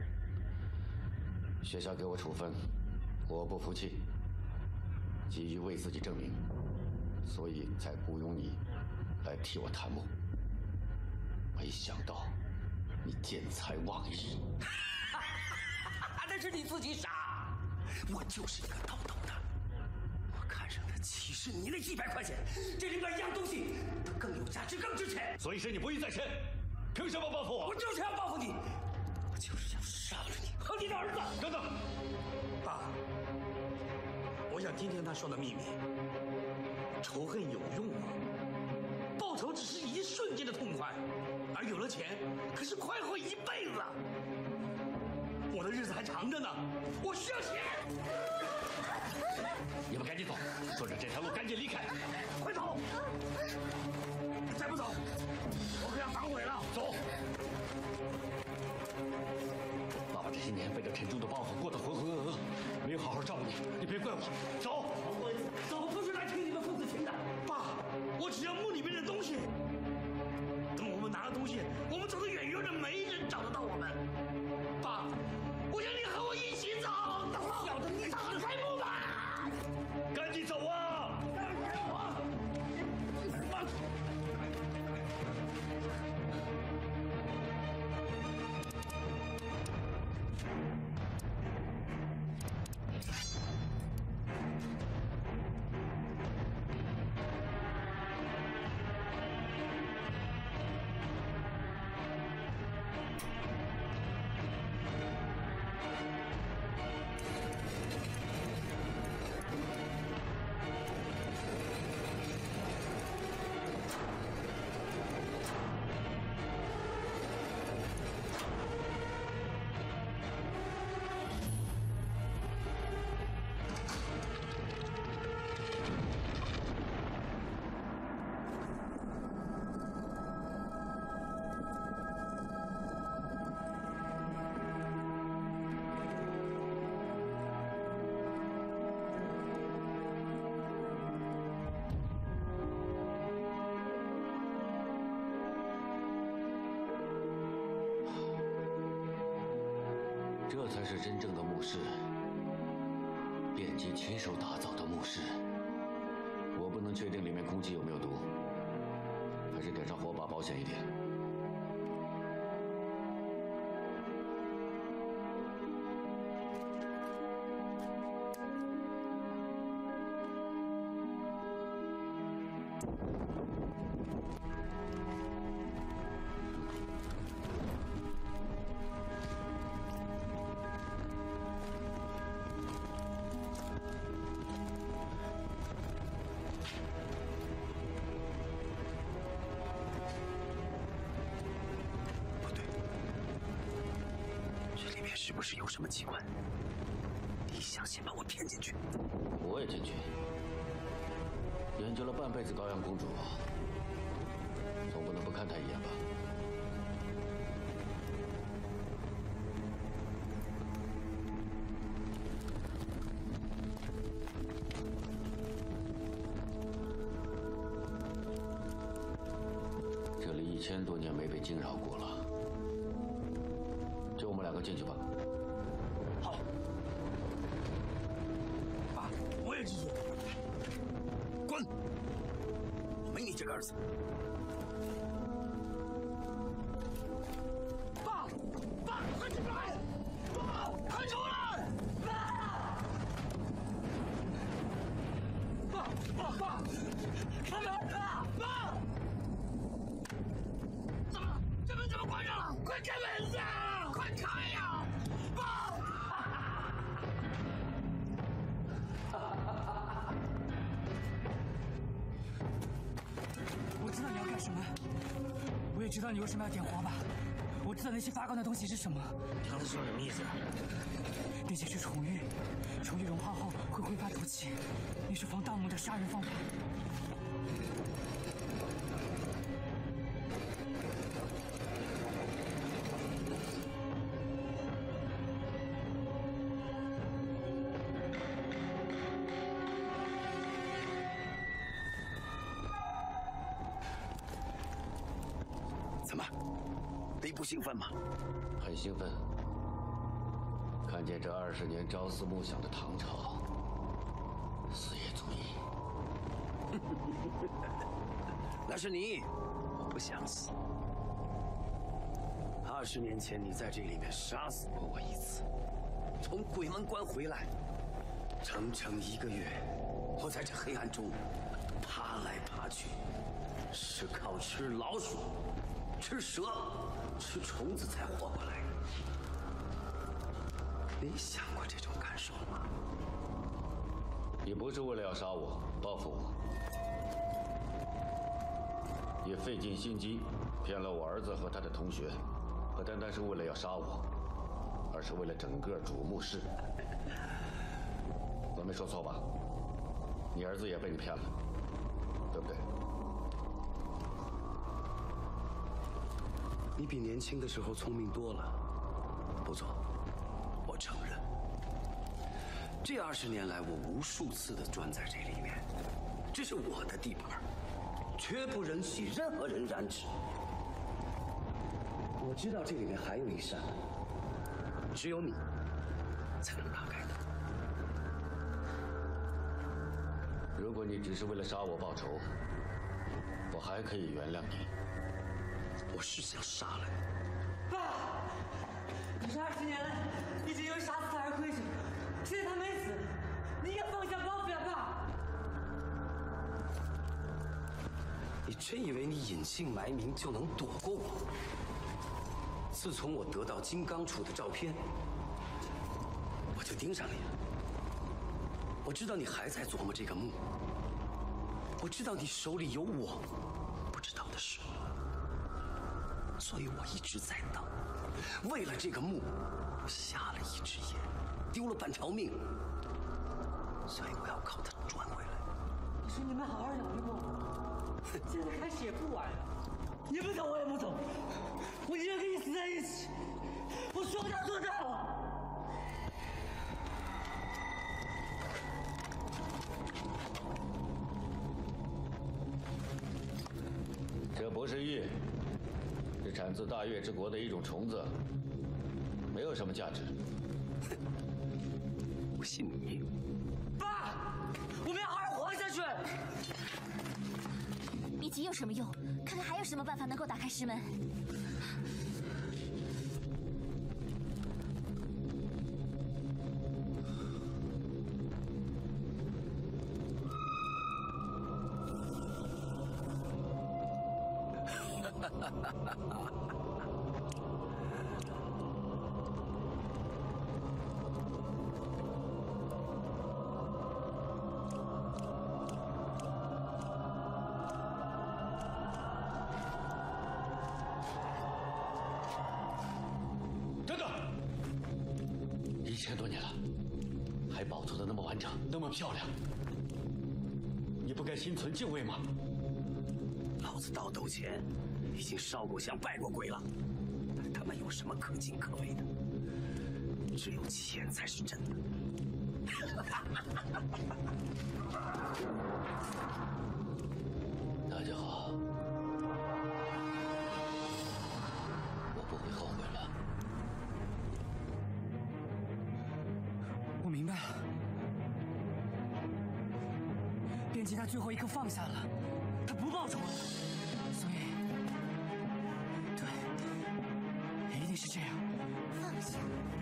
学校给我处分，我不服气，急于为自己证明，所以才雇佣你来替我探墓。没想到你见财忘义， 那是你自己傻，我就是一个倒腾的。我看上的岂是你那几百块钱？这里边一样东西它更有价值，更值钱。 所以是你不义在身，凭什么报复我？ 我就是要报复你，我就是要杀了你和你的儿子。 等等， 爸，我想听听他说的秘密。仇恨有用吗？报仇只是一瞬间的痛快，而有了钱，可是快活一辈子。我的日子还长着呢，我需要钱。 你们赶紧走，顺着这条路赶紧离开， 快走！再不走，我可要反悔了。 走。爸爸这些年背着沉重的包袱，过得浑浑噩噩，没有好好照顾你，你别怪我。走， 我走不是来听你们父子情的。爸，我只要墓里面的东西。等我们拿了东西，我们走得远远的，没人找得到我们。爸，我要你和我一起走。小的，你打开墓吧， 赶紧走啊！这才是真正的墓室，炼金亲手打造的墓室。我不能确定里面空气有没有毒，还是点上火把保险一点。 是不是有什么机关？你相信把我骗进去？ 我也进去，研究了半辈子高阳公主，总不能不看她一眼吧？ 千多年没被惊扰过了，就我们两个进去吧。 好。爸，我也进去。滚！我没你这个儿子。爸，爸，快进来！爸，快出来！爸，爸，爸，开门！爸，爸。 怎么了？这门怎么关上了？快开门呀！快开呀！爸！ 我知道你要干什么，我也知道你为什么要点火把，我知道那些发光的东西是什么。 他是什么意思？ 那些是虫玉，虫玉融化后会挥发毒气，那是防盗墓的杀人方法。 怎么，你不兴奋吗？ 很兴奋，看见这二十年朝思暮想的唐朝，死也足矣。 那是你，我不想死。二十年前，你在这里面杀死过我一次。从鬼门关回来，整整一个月，我在这黑暗中爬来爬去，是靠吃老鼠。 吃蛇、吃虫子才活过来。你想过这种感受吗？ 你不是为了要杀我、报复我，也费尽心机骗了我儿子和他的同学，不单单是为了要杀我，而是为了整个主墓室。我没说错吧？你儿子也被你骗了，对不对？ 你比年轻的时候聪明多了，不错，我承认。这二十年来，我无数次的钻在这里面，这是我的地盘，绝不允许任何人染指。我知道这里面还有一扇，只有你才能打开的。 如果你只是为了杀我报仇，我还可以原谅你。 我是想杀了你。爸，你这二十年来一直因为杀死他而亏着，现在他没死，你应该放下包袱呀，爸。 你真以为你隐姓埋名就能躲过我？自从我得到金刚杵的照片，我就盯上你了。我知道你还在琢磨这个墓，我知道你手里有我不知道的事。 所以我一直在等，为了这个墓，我瞎了一只眼，丢了半条命，所以我要靠它赚回来。 你说你们好好养着我，现在开始也不晚了。你不走我也不走，我宁愿跟你死在一起。我说到做到。 这不是玉。 是产自大月之国的一种虫子，没有什么价值。 我信你， 爸，我们要好好活下去。 你急有什么用？看看还有什么办法能够打开石门。 等等，一千多年了，还保存的那么完整，那么漂亮，你不该心存敬畏吗？ 老子到斗前已经烧过香、拜过鬼了，他们有什么可敬可畏的？只有钱才是真的。 大家好， 编辑他最后一刻放下了，他不报仇了，所以，对，一定是这样。 放下。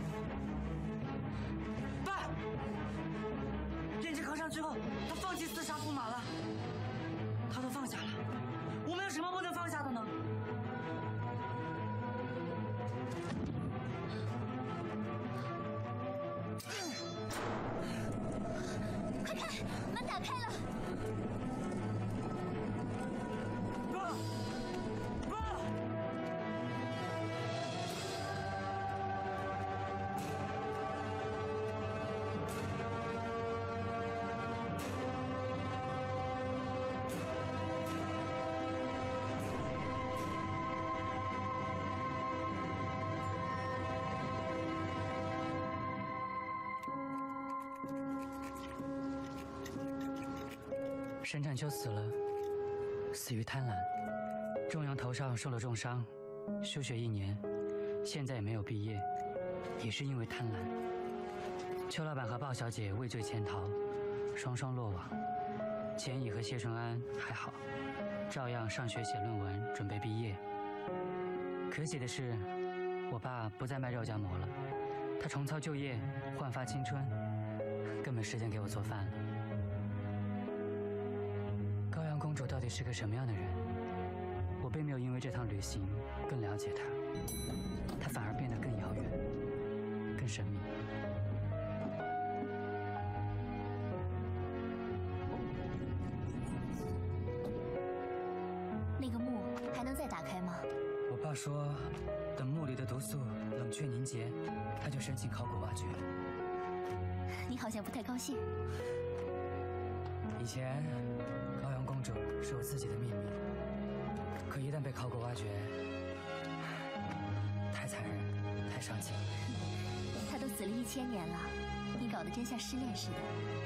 爸，编辑和尚最后他放弃厮杀驸马了，他都放下了，我们有什么不能放下的呢？ 快看，门打开了！ 爸，爸！ 沈展秋死了，死于贪婪。仲阳头上受了重伤，休学一年，现在也没有毕业，也是因为贪婪。邱老板和鲍小姐畏罪潜逃，双双落网。钱乙和谢淳安还好，照样上学写论文，准备毕业。可喜的是，我爸不再卖肉夹馍了，他重操旧业，焕发青春，更没时间给我做饭了。 高阳公主到底是个什么样的人？我并没有因为这趟旅行更了解她，她反而变得更遥远、更神秘。 那个墓还能再打开吗？ 我爸说，等墓里的毒素冷却凝结，他就申请考古挖掘。 你好像不太高兴。 以前。 高阳公主是我自己的秘密，可一旦被考古挖掘，太残忍，太伤情。 他都死了一千年了，你搞得真像失恋似的。